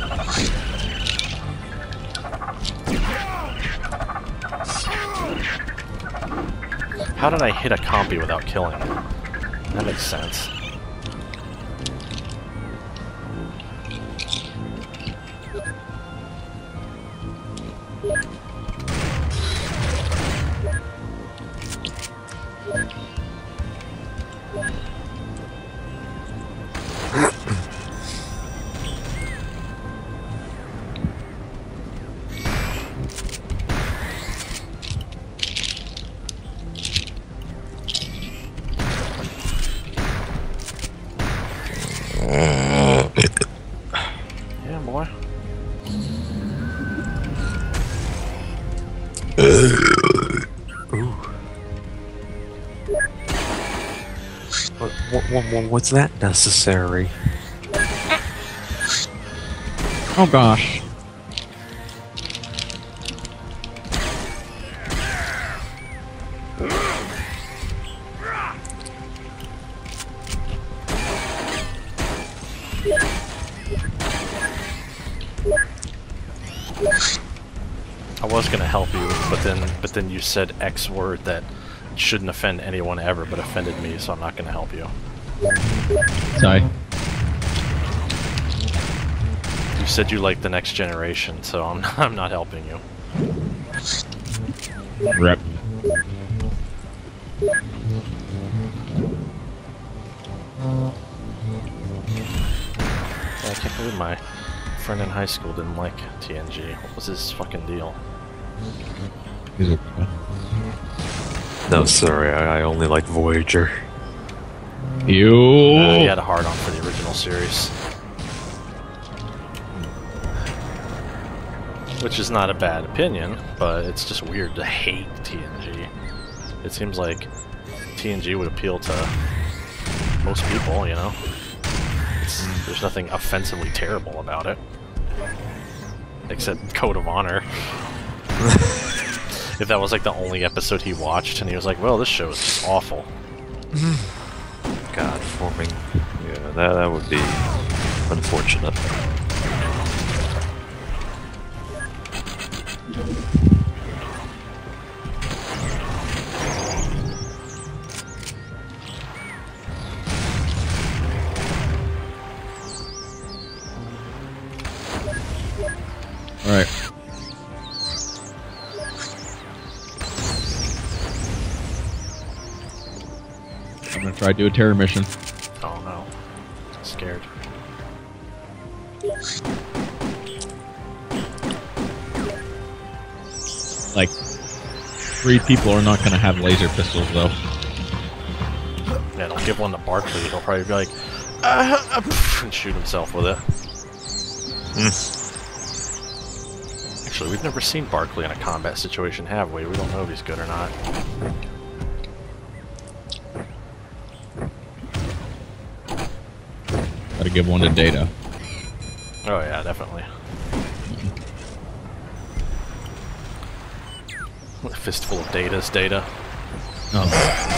How did I hit a compy without killing him? That makes sense. Yeah, boy. Ooh. What, what, what, what's that necessary? Oh gosh. I was gonna help you, but then but then you said X word that shouldn't offend anyone ever, but offended me, so I'm not gonna help you. Sorry. You said you like the next generation, so I'm not, I'm not helping you. Rep. I can't believe my friend in high school didn't like T N G. What was his fucking deal? He's okay. No, sorry, I, I only like Voyager. You. Uh, he had a hard on for the original series. Which is not a bad opinion, but it's just weird to hate T N G. It seems like T N G would appeal to most people, you know? It's, there's nothing offensively terrible about it. Except Code of Honor. If that was like the only episode he watched and he was like, well, this show is just awful. God, forming. Yeah, that, that would be unfortunate. Alright. I'm gonna try to do a terror mission. Oh no. I'm scared. Like, three people are not gonna have laser pistols though. Yeah, don't give one to Barkley. He'll probably be like, uh, uh, pff, and shoot himself with it. Mm. Actually, we've never seen Barkley in a combat situation, have we? We don't know if he's good or not. Gotta give one to Data. Oh yeah, definitely. A fistful of Data's data. Oh.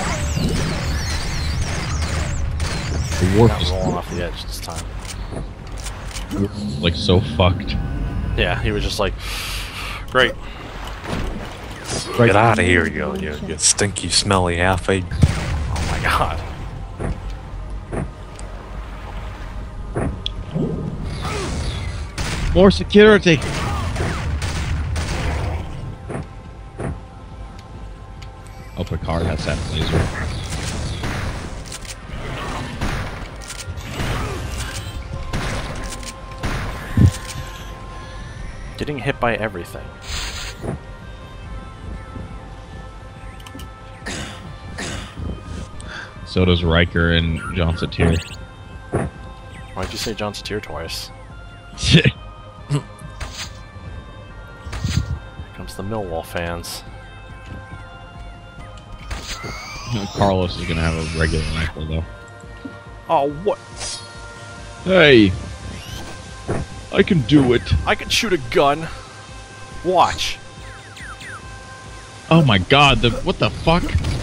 The warp Not is rolling off the edge this time. like so fucked. Yeah, he was just like, great. Right. Get out of here, you, you, you stinky, smelly half-aid. Oh my god. More security. Oh, Picard has that laser. Getting hit by everything. So does Riker and John Satir. Why'd you say John Satir twice? Shit. Here comes the Millwall fans. Carlos is gonna have a regular rifle though. Oh, what? Hey, I can do it. I can shoot a gun. Watch. Oh my god, the what the fuck?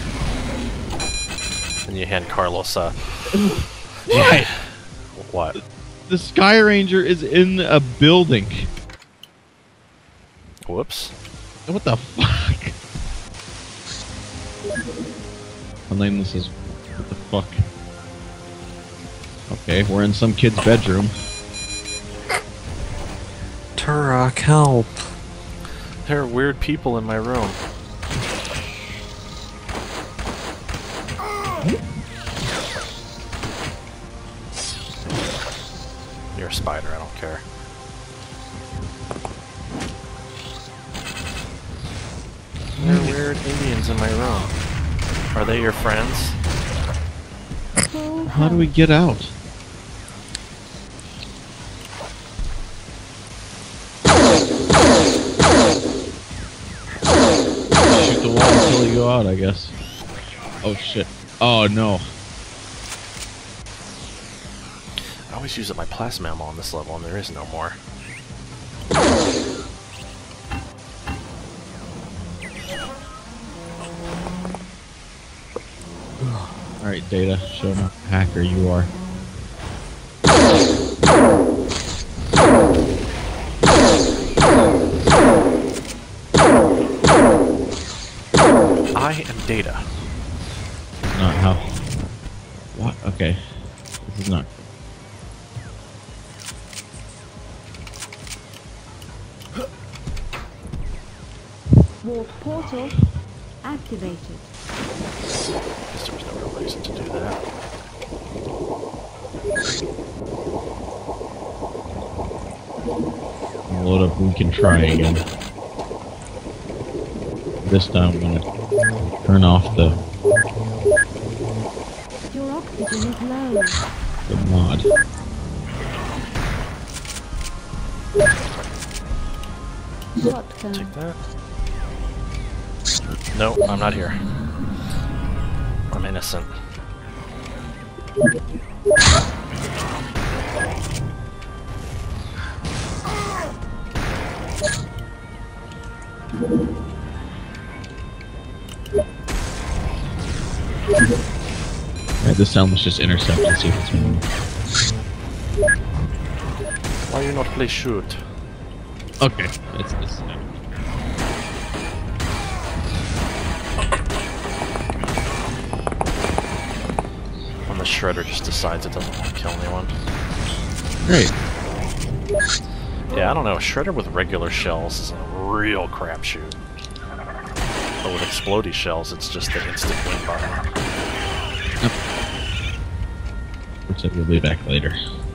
And you hand Carlos a... What? What? The Sky Ranger is in a building. Whoops. What the fuck? I'll name this as what the fuck. Okay, we're in some kid's bedroom. Turok, help. There are weird people in my room. You're a spider, I don't care. There are weird Indians in my room. Are they your friends? How do we get out? Shoot the wall until you go out, I guess. Oh shit. Oh no. I always use up my plasma ammo on this level, and there is no more. Alright, Data, show me how hacker you are. I am Data. Not how. What? Okay. This is not. Warp portal activated. Guess there was no real reason to do that. I'll load up and we can try again. This time I'm gonna turn off the, Your oxygen is low. the mod. Shotgun. Take that. No, I'm not here. I'm innocent. Alright, this time let's just intercept and see if it's moving. Why you not play shoot? Okay, it's this. When the shredder just decides it doesn't want to kill anyone. Great. Yeah, I don't know. A shredder with regular shells is a real crapshoot. But with explodey shells, it's just the instant win button. Which I will be back later.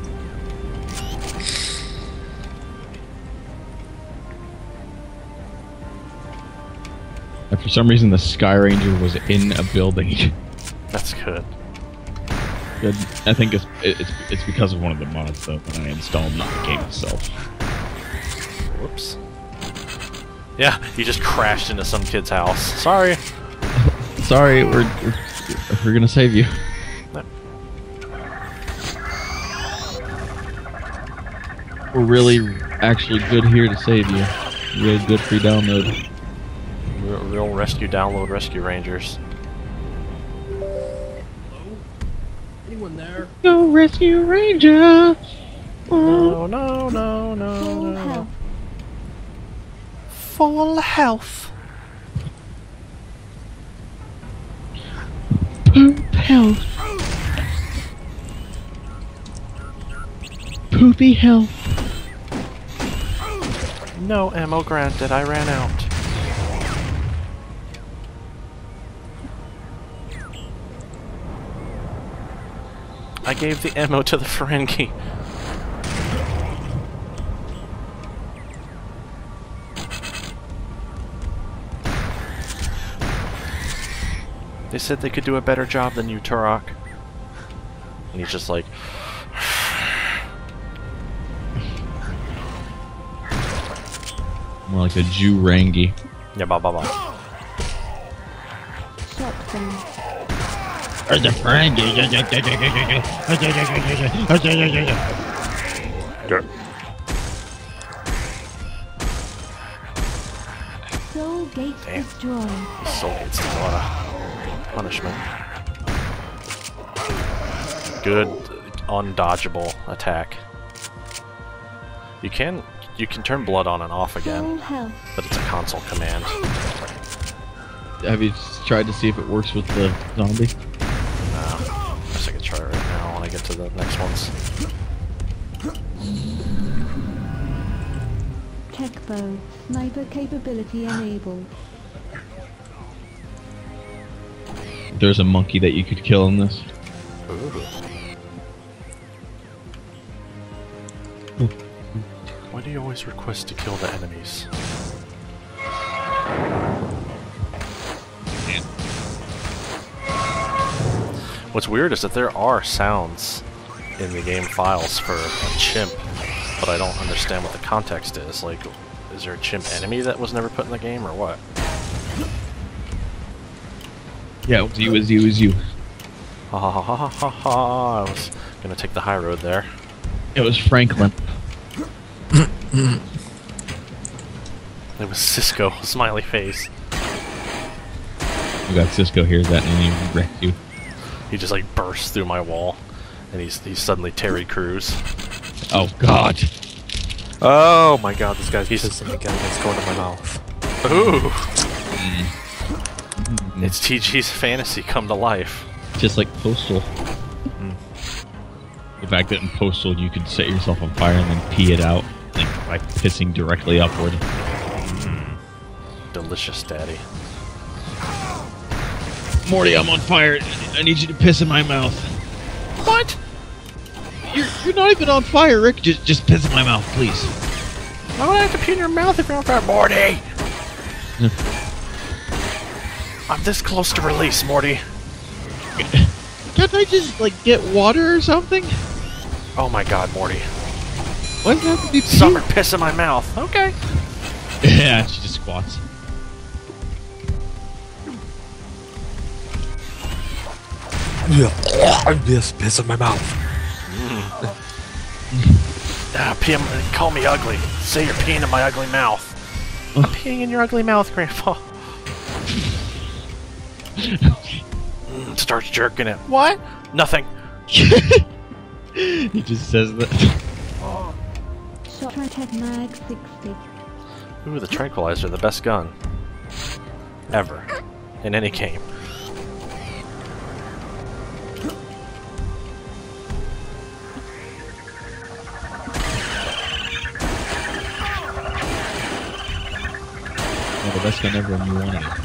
And for some reason, the Sky Ranger was in a building. That's good. Good. I think it's it's it's because of one of the mods though that I installed, not the game itself. Whoops. Yeah, you just crashed into some kid's house. Sorry. Sorry, we're we're, we're gonna save you. No. We're really actually good here to save you. Real good free download. Real, real rescue download rescue rangers. Anyone there? Go rescue ranger. No, no, no, no, Full no. health. Full health. Poop health. Poopy health. No ammo granted, I ran out. I gave the ammo to the Ferengi. They said they could do a better job than you, Turok. And he's just like... More like a Jew-rangi. Yeah, ba ba ba. Shotgun. The Ferengi. Soul gate Damn. destroyed. Soul gets a lot of punishment. Good, undodgeable attack. You can you can turn blood on and off Full again, health. but it's a console command. Have you tried to see if it works with the zombie? No, I guess I can try it right now when I get to the next ones. Tech bow. Sniper capability enabled. There's a monkey that you could kill in this. Ooh. Why do you always request to kill the enemies? What's weird is that there are sounds in the game files for a chimp, but I don't understand what the context is. Like, is there a chimp enemy that was never put in the game, or what? Yeah, it was you, it was you, it was you. Ha ha ha ha ha ha! I was gonna take the high road there. It was Franklin. It was Cisco, smiley face. We got Cisco here that and he wrecked you. He just like bursts through my wall, and he's he's suddenly Terry Crews. Oh God! Oh my god, this guy's He's- pissing again. It's going to my mouth. Ooh! Mm. It's T G's fantasy come to life. Just like Postal. Mm. The fact that in Postal you could set yourself on fire and then pee it out, like by pissing directly upward. Delicious, Daddy. Morty, I'm on fire. I need you to piss in my mouth. What? You're you're not even on fire, Rick. Just just piss in my mouth, please. Why would I have to pee in your mouth if you're on fire, Morty? I'm this close to release, Morty. Can't I just like get water or something? Oh my God, Morty. Why does it have to be pee? Summer piss in my mouth. Okay. Yeah, she just squats. This piss in my mouth. Ah, pee in, call me ugly. Say you're peeing in my ugly mouth. I'm peeing in your ugly mouth, Grandpa. Mm, starts jerking it. What? Nothing. He just says that. Shot tech mag sixty. Ooh, the tranquilizer, the best gun ever in any game. the best gun ever and you wanted it.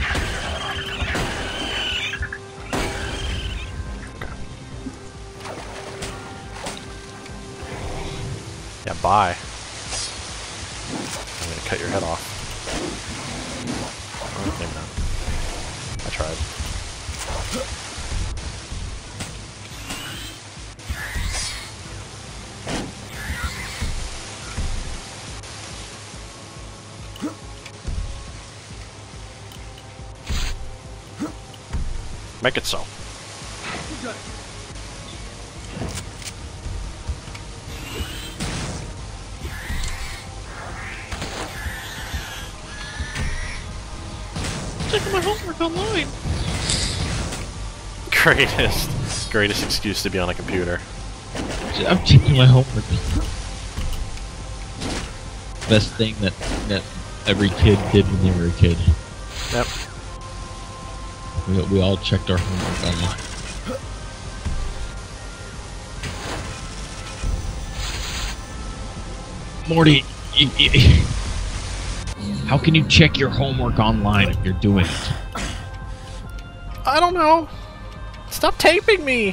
Yeah, bye. I'm gonna cut your head off. Oh, maybe not. I tried. Make it so. Checking my homework online. Greatest, greatest excuse to be on a computer. I'm checking my homework. Best thing that that every kid did when they were a kid. Yep. We, we all checked our homework online. Morty, you, you, how can you check your homework online if you're doing it? I don't know. Stop taping me.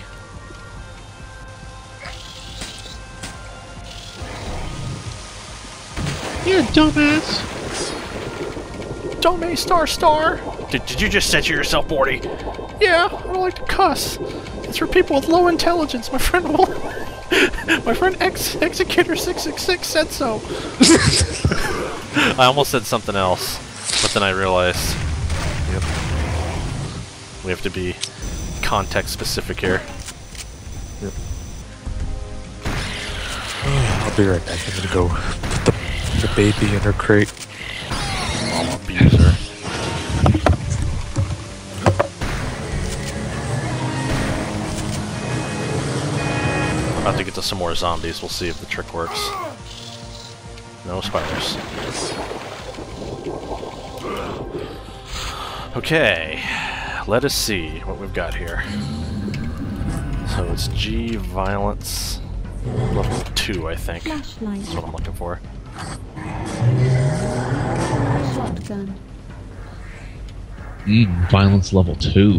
You're a dumbass. Don't star star. Did, did you just censor yourself, Morty? Yeah, I don't like to cuss. It's for people with low intelligence. My friend will. My friend Ex Executor six six six said so. I almost said something else, but then I realized. Yep. We have to be context specific here. Yep. I'll be right back. I'm gonna go put the, the baby in her crate. I'll abuse her. I'm about to get to some more zombies. We'll see if the trick works. No spiders. Okay, let us see what we've got here. So it's G violence level two, I think. Flashlight. That's what I'm looking for. Shotgun. Mmm, violence level two.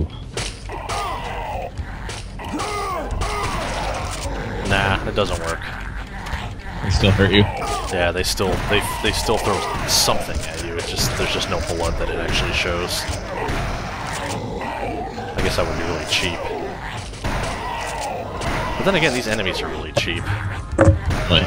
Nah, it doesn't work. They still hurt you. Yeah, they still they they still throw something at you. It's just there's just no blood that it actually shows. I guess that would be really cheap. But then again, these enemies are really cheap. What?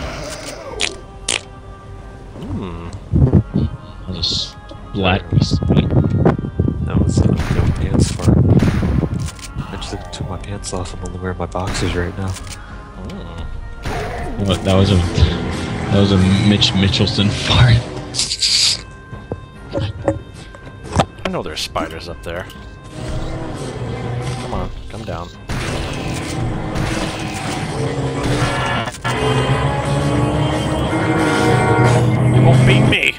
Hmm. That was a splat piece of meat. That was a no pants fart. I just took my pants off. I'm only wearing my boxers right now. Hmm. What? That was a that was a Mitch Mitchelson fart. I know there's spiders up there. Come on, come down. You won't beat me!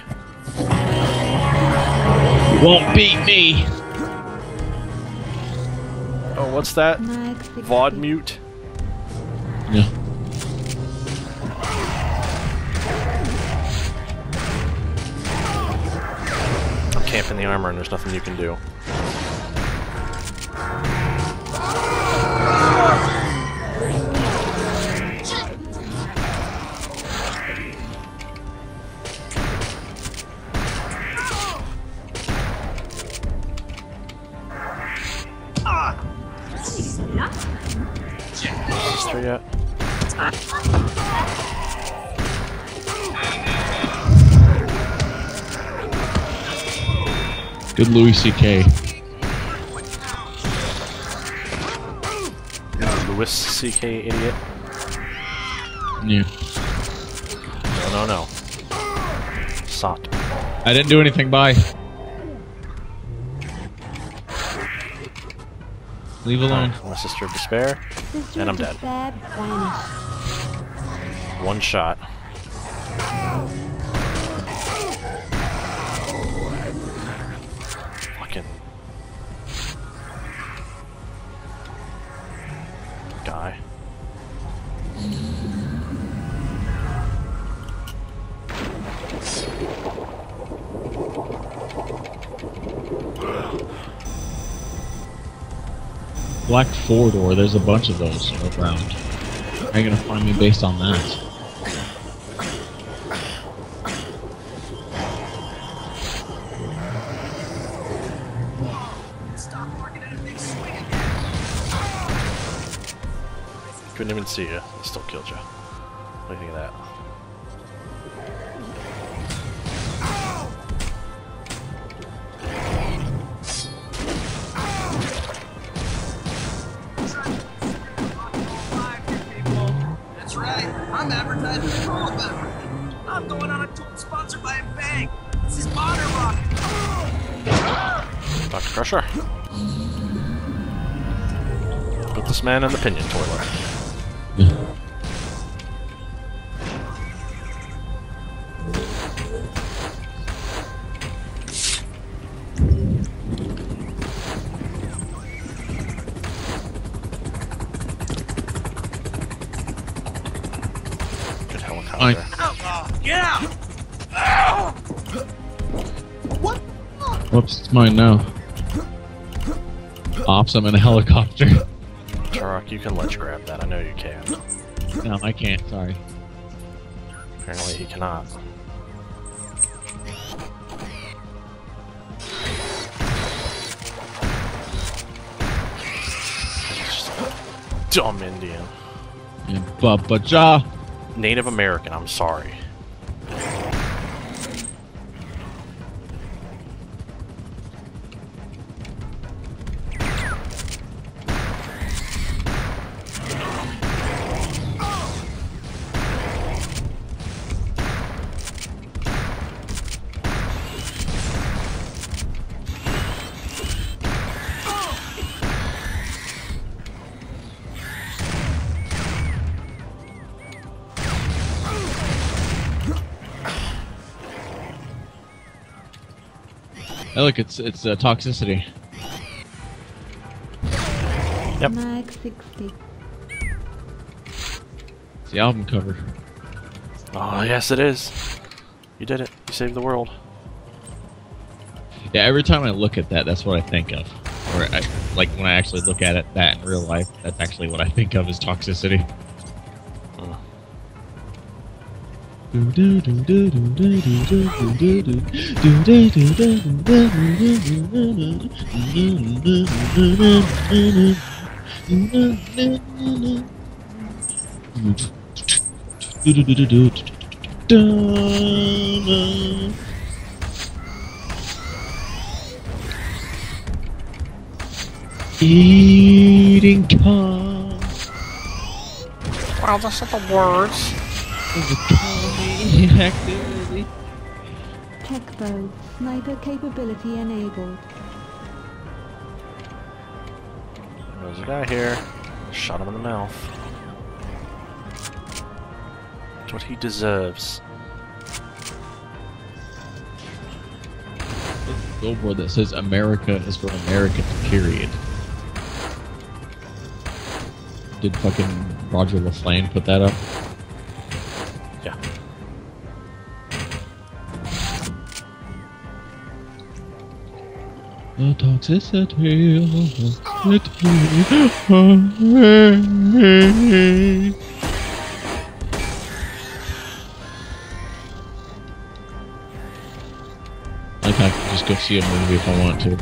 You won't beat me. Oh, what's that? Mag V O D mute? Yeah. I'm camping the armor and there's nothing you can do. Sister yet? Good Louis C K. Louis C K idiot? Yeah. No, no, no. Sot. I didn't do anything. Bye. Leave alone. My sister of despair. Sister And I'm of dead. Despair vanished. One shot. Fucking guy. black four door. There's a bunch of those around. How are you gonna find me based on that? Couldn't even see you. I still killed you. What do you think of that? That's right. I'm advertising the call beverage. I'm going on a tour sponsored by a bank. This is Modern Rocket. Doctor Crusher. Put this man in the pinion toilet. Good helicopter. Oh, get out! What? Whoops, it's mine now. Ops, I'm in a helicopter. Turok, you can ledge grab that. I know you can. No, I can't, sorry. Apparently he cannot. Dumb Indian. Yeah, Bubba Ja. Native American, I'm sorry. Hey, look, it's it's uh, toxicity. Yep. Mag sixty. It's the album cover. Oh, yes it is. You did it. You saved the world. Yeah, every time I look at that, that's what I think of. Or I, like when I actually look at it, that in real life, that's actually what I think of as toxicity. Eating calm. Wow, that's not the words. Is a calming activity. Tech bow. Sniper capability enabled. There's a guy here. Shot him in the mouth. That's what he deserves. Billboard that says America is for Americans, period. Did fucking Roger LaFlame put that up? Yeah. The toxicity of the Like I can just go see a movie if I want to.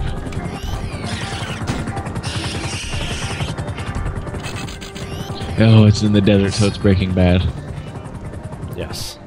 Oh, it's in the desert, so it's Breaking Bad. Yes.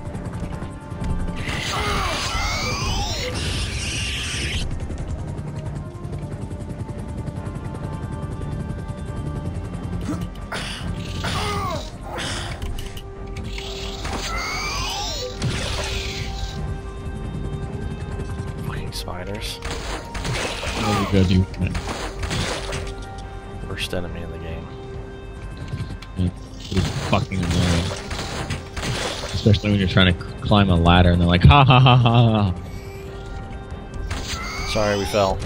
Fucking spiders. Very good, you. Worst enemy in the game. It's fucking annoying. Especially when you're trying to climb a ladder and they're like, ha ha ha ha ha. Sorry, we fell.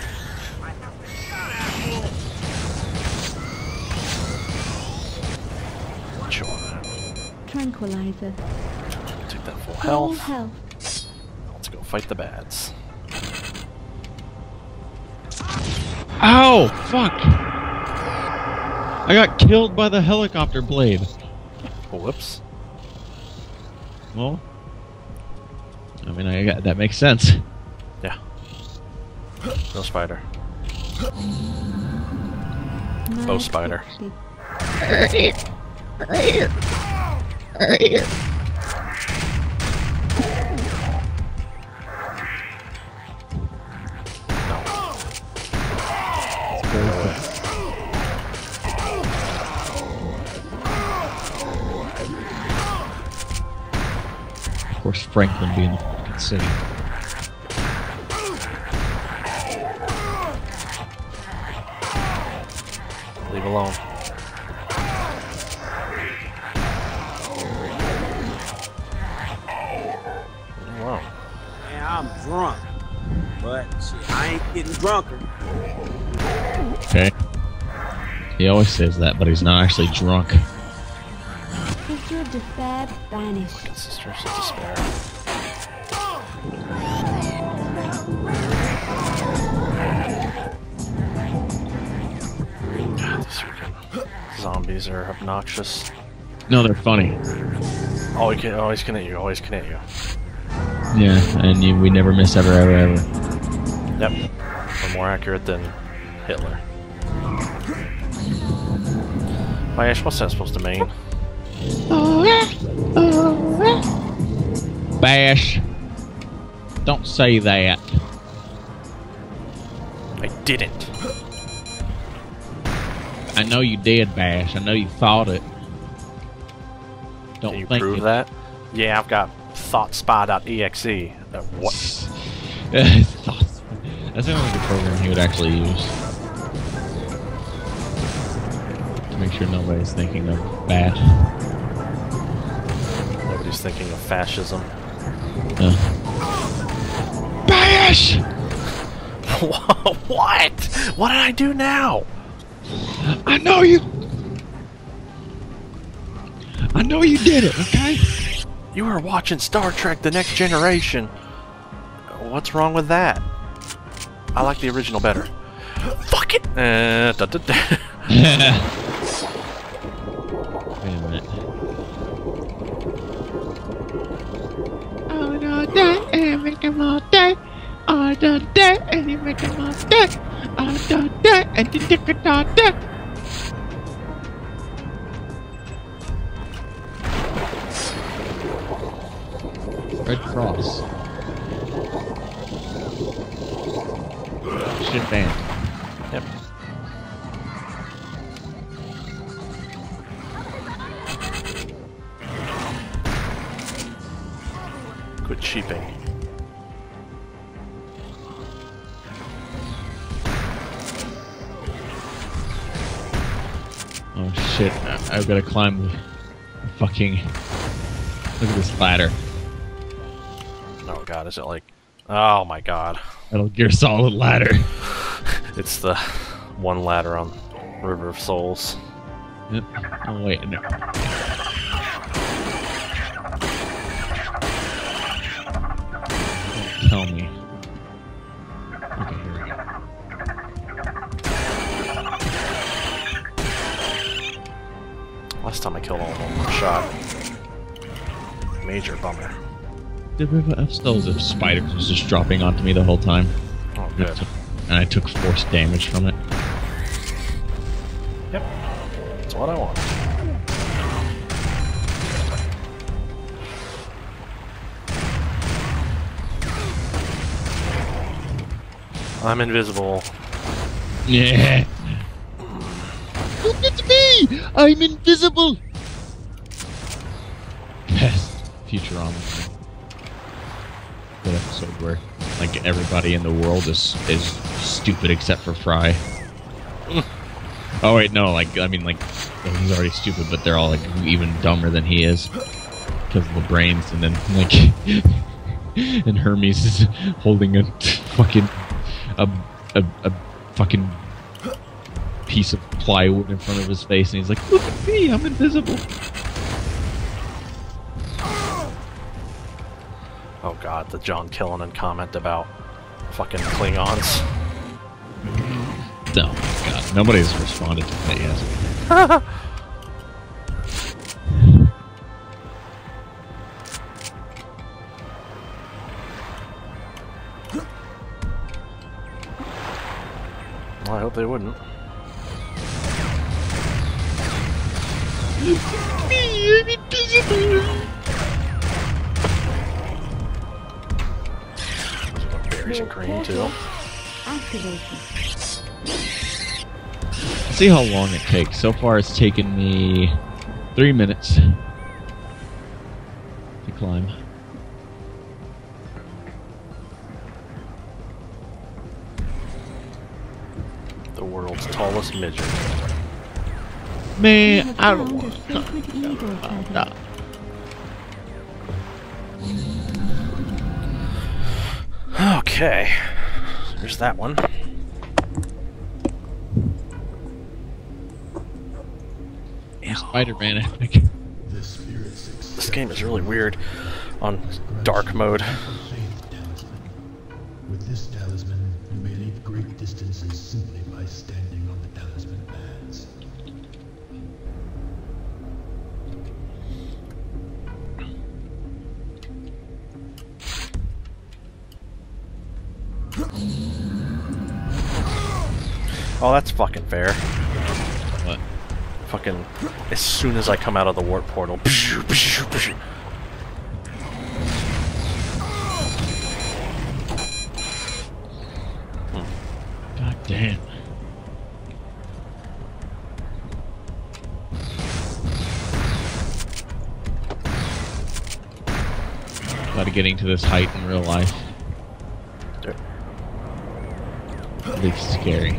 Sure. Tranquilizer. Take that full Full health. health. Let's go fight the bads. Ow! Fuck! I got killed by the helicopter blade. Whoops. Well, I mean, I got, that makes sense. Yeah. No spider. No spider. Of course, Franklin being the fucking city. Leave alone. Wow. Yeah, I'm drunk. But shit, I ain't getting drunker. Okay. He always says that, but he's not actually drunk. Sister of Despair banished. Sisters of Despair. God, these freaking zombies are obnoxious. No, they're funny. Oh, he can always can hit you. Always can hit you. Yeah, and you, we never miss ever, ever, ever. Yep. We're more accurate than Hitler. Oh, yeah, what's that supposed to mean? Bash. Don't say that. I didn't. I know you did, Bash. I know you thought it. Don't Can you think prove it. that? Yeah, I've got thoughtspy dot E X E. Uh, what? That's the only good program he would actually use. To make sure nobody's thinking of bad. Nobody's thinking of fascism. Uh. Bash! What? What did I do now? I know you. I know you did it, okay? You were watching Star Trek The Next Generation. What's wrong with that? I like the original better. Fuck it! Uh, da, da, da. Wait a minute. Oh, no, day, and make him all day. Oh, no, day, and you make him all day. Oh, no, day, and you take it all day. Red Cross. Shit band. Yep. Good sheeping. Oh shit, I I've gotta climb the fucking... Look at this ladder. Oh god, is it like... Oh my god. Metal Gear Solid ladder. It's the one ladder on River of Souls. Yep. Oh wait, no. Don't tell me. Okay, here we go. Last time I killed all of them in one shot. Major bummer. The river of souls of spiders was just dropping onto me the whole time. Oh good. And I took force damage from it. Yep. That's what I want. I'm invisible. Yeah. Look at me! I'm invisible! Best Futurama. That episode where, like, everybody in the world is is stupid except for Fry. Oh wait, no, like, I mean, like, he's already stupid, but they're all, like, even dumber than he is. Because of the brains, and then, like, and Hermes is holding a fucking, a, a, a fucking piece of plywood in front of his face, and he's like, look at me, I'm invisible. Oh god, the John Killinan comment about fucking Klingons. Oh my god, nobody's responded to that yet. Well, I hope they wouldn't. Berries and cream too. See how long it takes. So far it's taken me three minutes to climb. The world's tallest midget. Man, I don't want to. No. Okay. There's that one. Spider-Man epic. This game is really weird on dark mode. With this talisman, you may leap great distances simply by standing on the talisman pads. Oh, that's fucking fair. What? Fucking, as soon as I come out of the warp portal. Pshoo, pshoo, pshoo. God damn. Glad of getting to this height in real life. At least scary.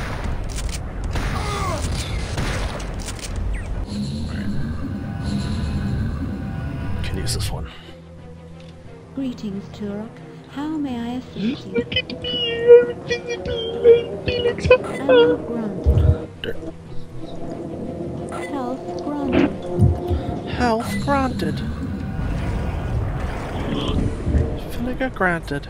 Can use this one. Greetings, Turok. How may I assist you? Look at me, I'm invisible. Felix, Ammo granted. Dirt. Health granted. Health granted. Vinegar granted.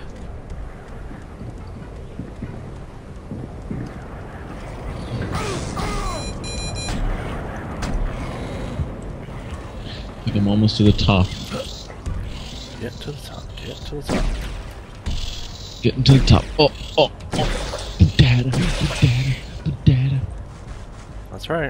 I'm almost to the top. Get to the top. Get to the top. Getting to the top. Oh, oh, oh. The data. The data. The data. That's right.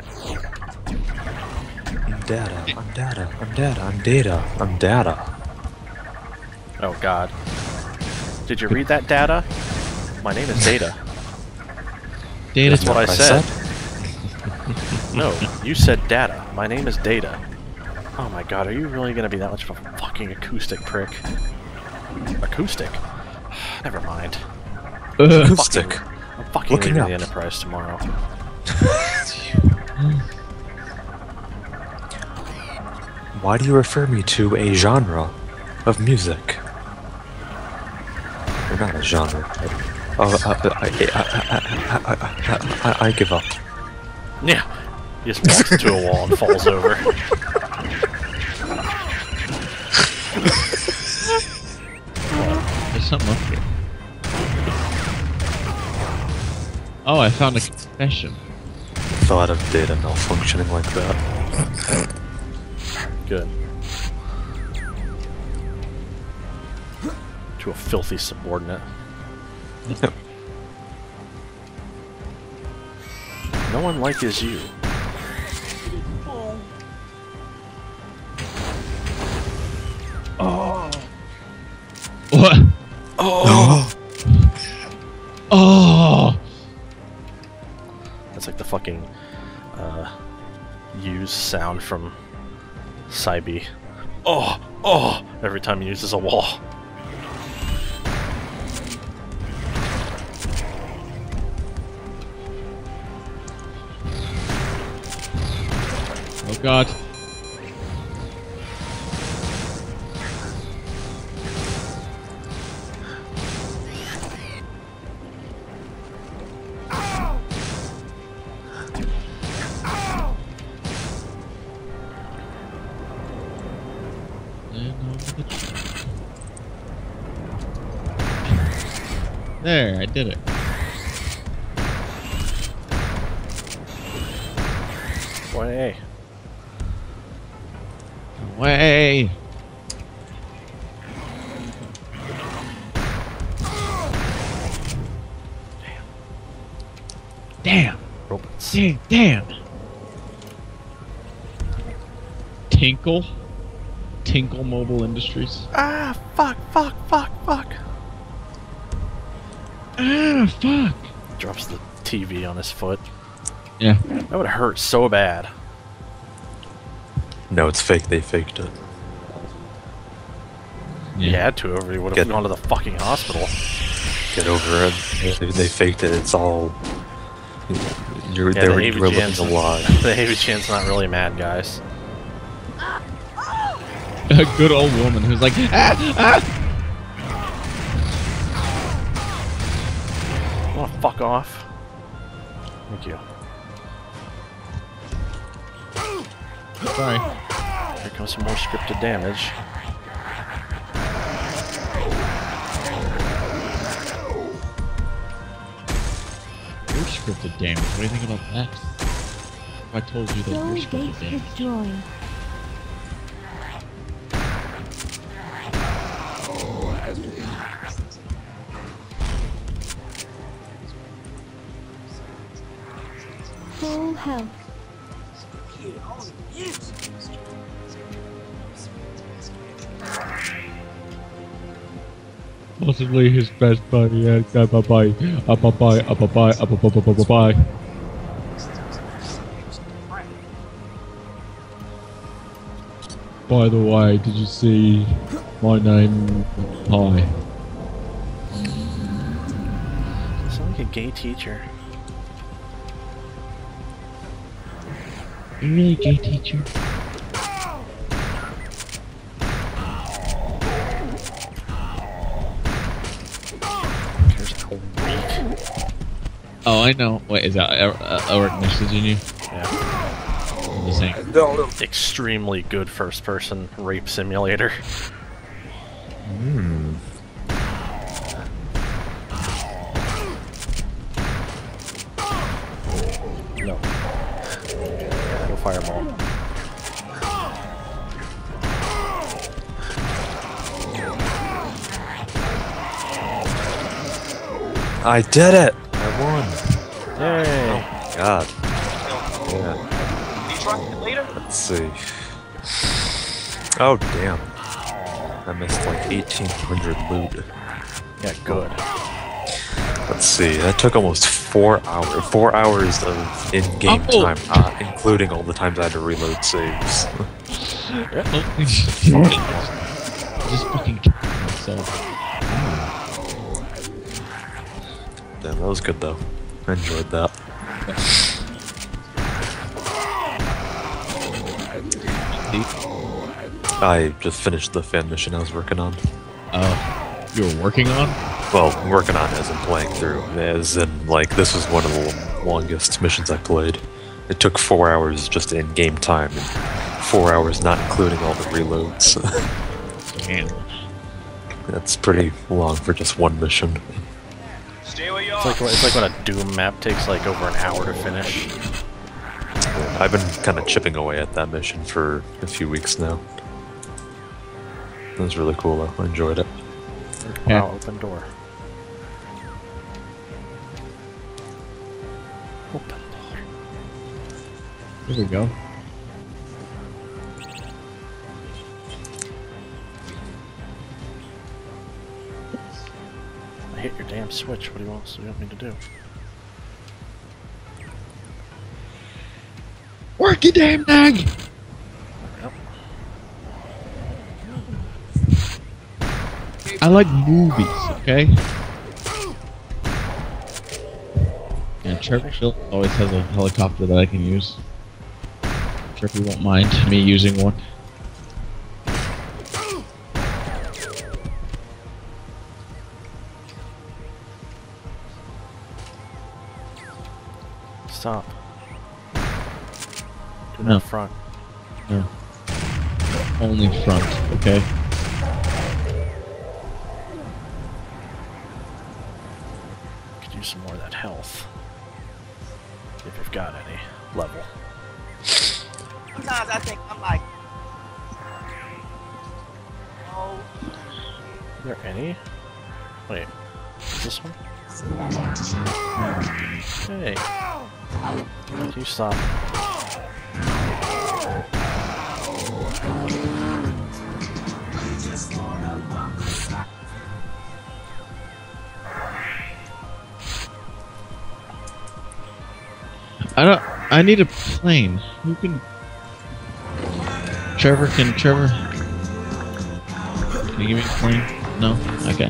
I'm data. I'm data. I'm data. I'm data. I'm data. Oh god. Did you read that data? My name is Data. Data. That's what I said. No, you said data. My name is Data. Oh my god, are you really gonna be that much of a fucking acoustic prick? Acoustic? Never mind. Acoustic. Fucking, I'm fucking Looking leaving up. the Enterprise tomorrow. Why do you refer me to a genre of music? Or not a genre. Oh, uh, uh, I, I, I, I, I, I give up. Yeah. He just walks into a wall and falls over. There's something up here. Oh, I found a confession. Thought of data malfunctioning like that. Good. To a filthy subordinate. Yep. No one like is you. Oh. What? Oh. Oh. That's like the fucking uh, use sound from Cybe. Oh, oh! Every time he uses a wall. Oh god. There, I did it. Way. Way. Damn. Robots. Damn. Damn. Tinkle. Tinkle Mobile Industries. Ah, fuck, fuck, fuck, fuck. Ah, fuck. Drops the T V on his foot. Yeah. That would hurt so bad. No, it's fake. They faked it. He had to, or he would have Get- gone to the fucking hospital. Get over it. They, they faked it. It's all. You're, Yeah, they the were Avy living Jan's a lie. The Avy Chan's not really mad, guys. A good old woman who's like, ah, ah. Oh, fuck off. Thank you. Sorry. Here comes some more scripted damage. You're scripted damage. What do you think about that? If I told you that you're Door scripted gates damage. destroyed. Full health. Possibly his best buddy. Yeah, bye bye bye. Up bye bye. Up bye bye. Up bye bye bye bye. By the way, did you see my name? Hi. Sound like a gay teacher. Are you really a gay teacher? Here's how weak. Oh, I know. Wait, is that Er- uh, Eric messaging you? Yeah. The same. Extremely good first-person rape simulator. Hmm. No. No fireball. I did it! I won! Yay! God. Yeah. Let's see. Oh, damn. I missed like eighteen hundred loot. Yeah, good. Let's see, that took almost four hours. Four hours of in-game Oh. time, uh, including all the times I had to reload saves. Just fucking kill myself. Damn, that was good though. I enjoyed that. I just finished the fan mission I was working on. Oh, you were working on? Well, working on as in playing through. As in, like, this was one of the longest missions I played. It took four hours just in game time, and four hours not including all the reloads. Damn. That's pretty long for just one mission. Stay where you It's are. like, it's like when a Doom map takes like over an hour to finish. I've been kind of chipping away at that mission for a few weeks now. It was really cool though. I enjoyed it. Yeah. Wow, open door. Open door. Here we go. I hit your damn switch. What do you want, what do you want me to do? Work your damn nag! Yep. I like movies, okay? And Churchill always has a helicopter that I can use. Sure if you won't mind me using one. Stop. Do No. not front. No. Only front, okay? Could use some more of that health. If you've got any level. Sometimes I think I'm like, oh, Are there any? Wait, is this one? Hey, can you stop? I don't. I need a plane. Who can? Trevor can. Trevor. Can you give me a plane? No. Okay.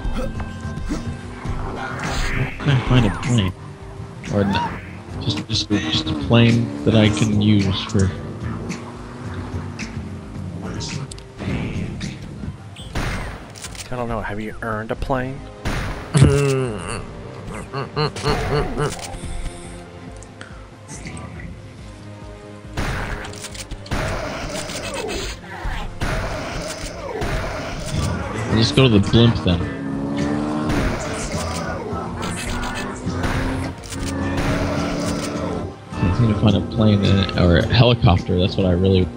Can I find a plane? Or no, just just just a plane that I can use for. I don't know. Have you earned a plane? Let's go to the blimp then. I need to find a plane and, or a helicopter. That's what I really.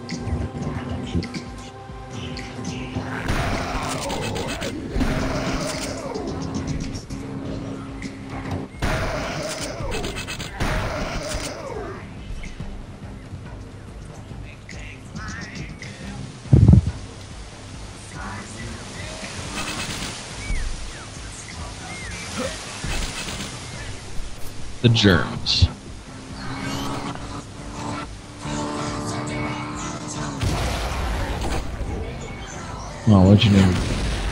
The germs. Oh, what'd you name?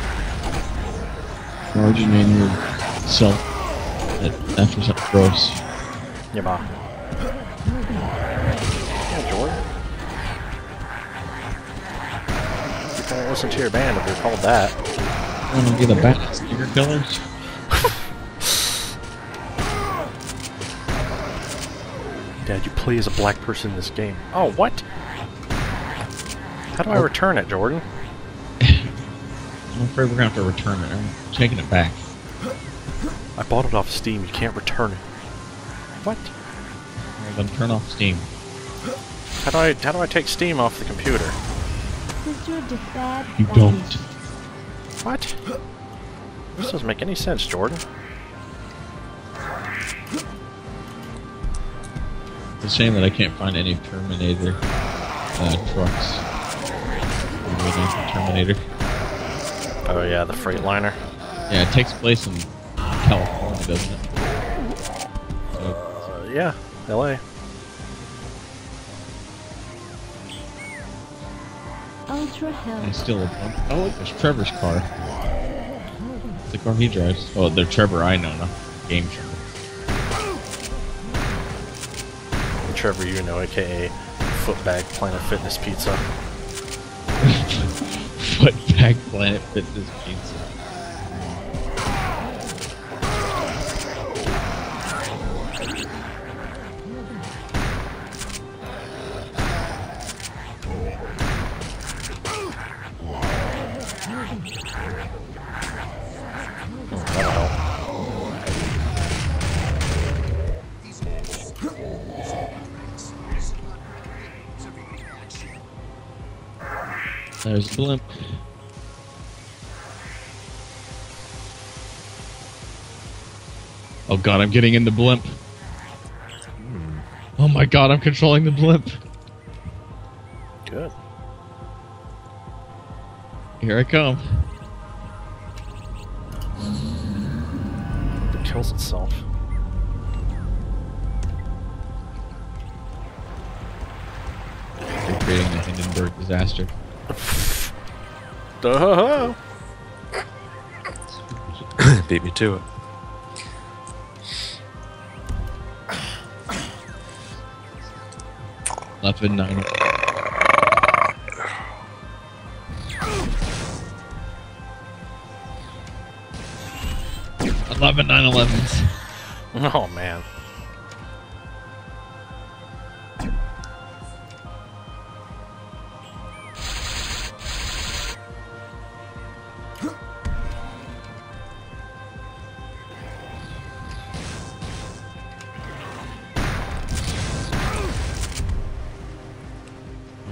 Why'd you name yourself after something gross? Yeah, ma. Yeah, Jordan. You can't listen to your band if you're called that. I want to be the best sticker killers. Dad, you play as a black person in this game. Oh, what? How do I return it, Jordan? I'm afraid we're gonna have to return it. I'm taking it back. I bought it off Steam. You can't return it. What? Well, then turn off Steam. How do I how do I take Steam off the computer? You don't. What? This doesn't make any sense, Jordan. It's a shame that I can't find any Terminator uh, trucks. Terminator. Oh yeah, the Freightliner. Yeah, it takes place in California, doesn't it? So, Uh, yeah, L A. Ultra I health. steal a bump. Oh, look, there's Trevor's car. The car he drives. Oh, the Trevor I know, not Game Trevor. Trevor, you know, aka Footbag Planet Fitness Pizza. Footbag Planet Fitness Pizza. That'll help. There's the blimp. Oh god, I'm getting in the blimp. Oh my god, I'm controlling the blimp. Good. Here I come. It kills itself. They're creating the Hindenburg disaster. Duh. Beat me to it. eleven nine. eleven nine elevens. Oh man.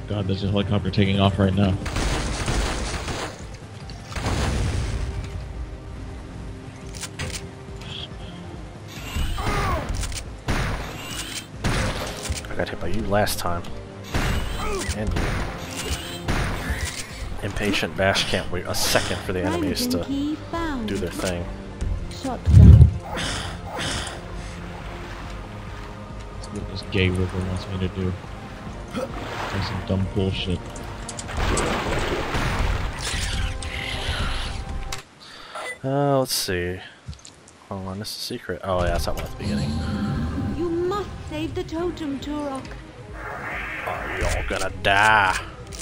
God, there's a helicopter taking off right now. I got hit by you last time. And you. Impatient Bash can't wait a second for the enemies to do their thing. Shotgun. That's what this gay river wants me to do. That's some dumb bullshit. Uh, let's see. Hold on, this is a secret. Oh, yeah, that's that one at the beginning. You must save the totem, Turok. Are you all gonna die?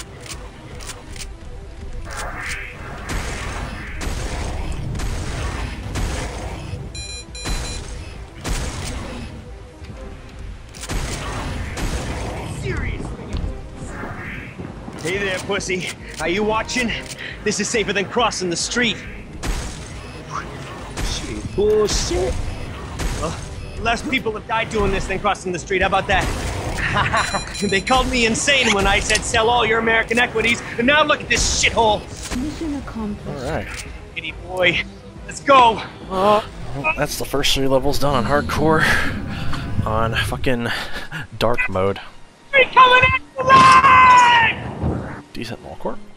Hey there, pussy. Are you watching? This is safer than crossing the street. Shit, bullshit. Well, less people have died doing this than crossing the street. How about that? They called me insane when I said sell all your American equities, and now look at this shithole. Mission accomplished. Alright. Kitty boy, let's go. Well, that's the first three levels done on hardcore. On fucking dark mode. We coming in alive! Decent Malcore.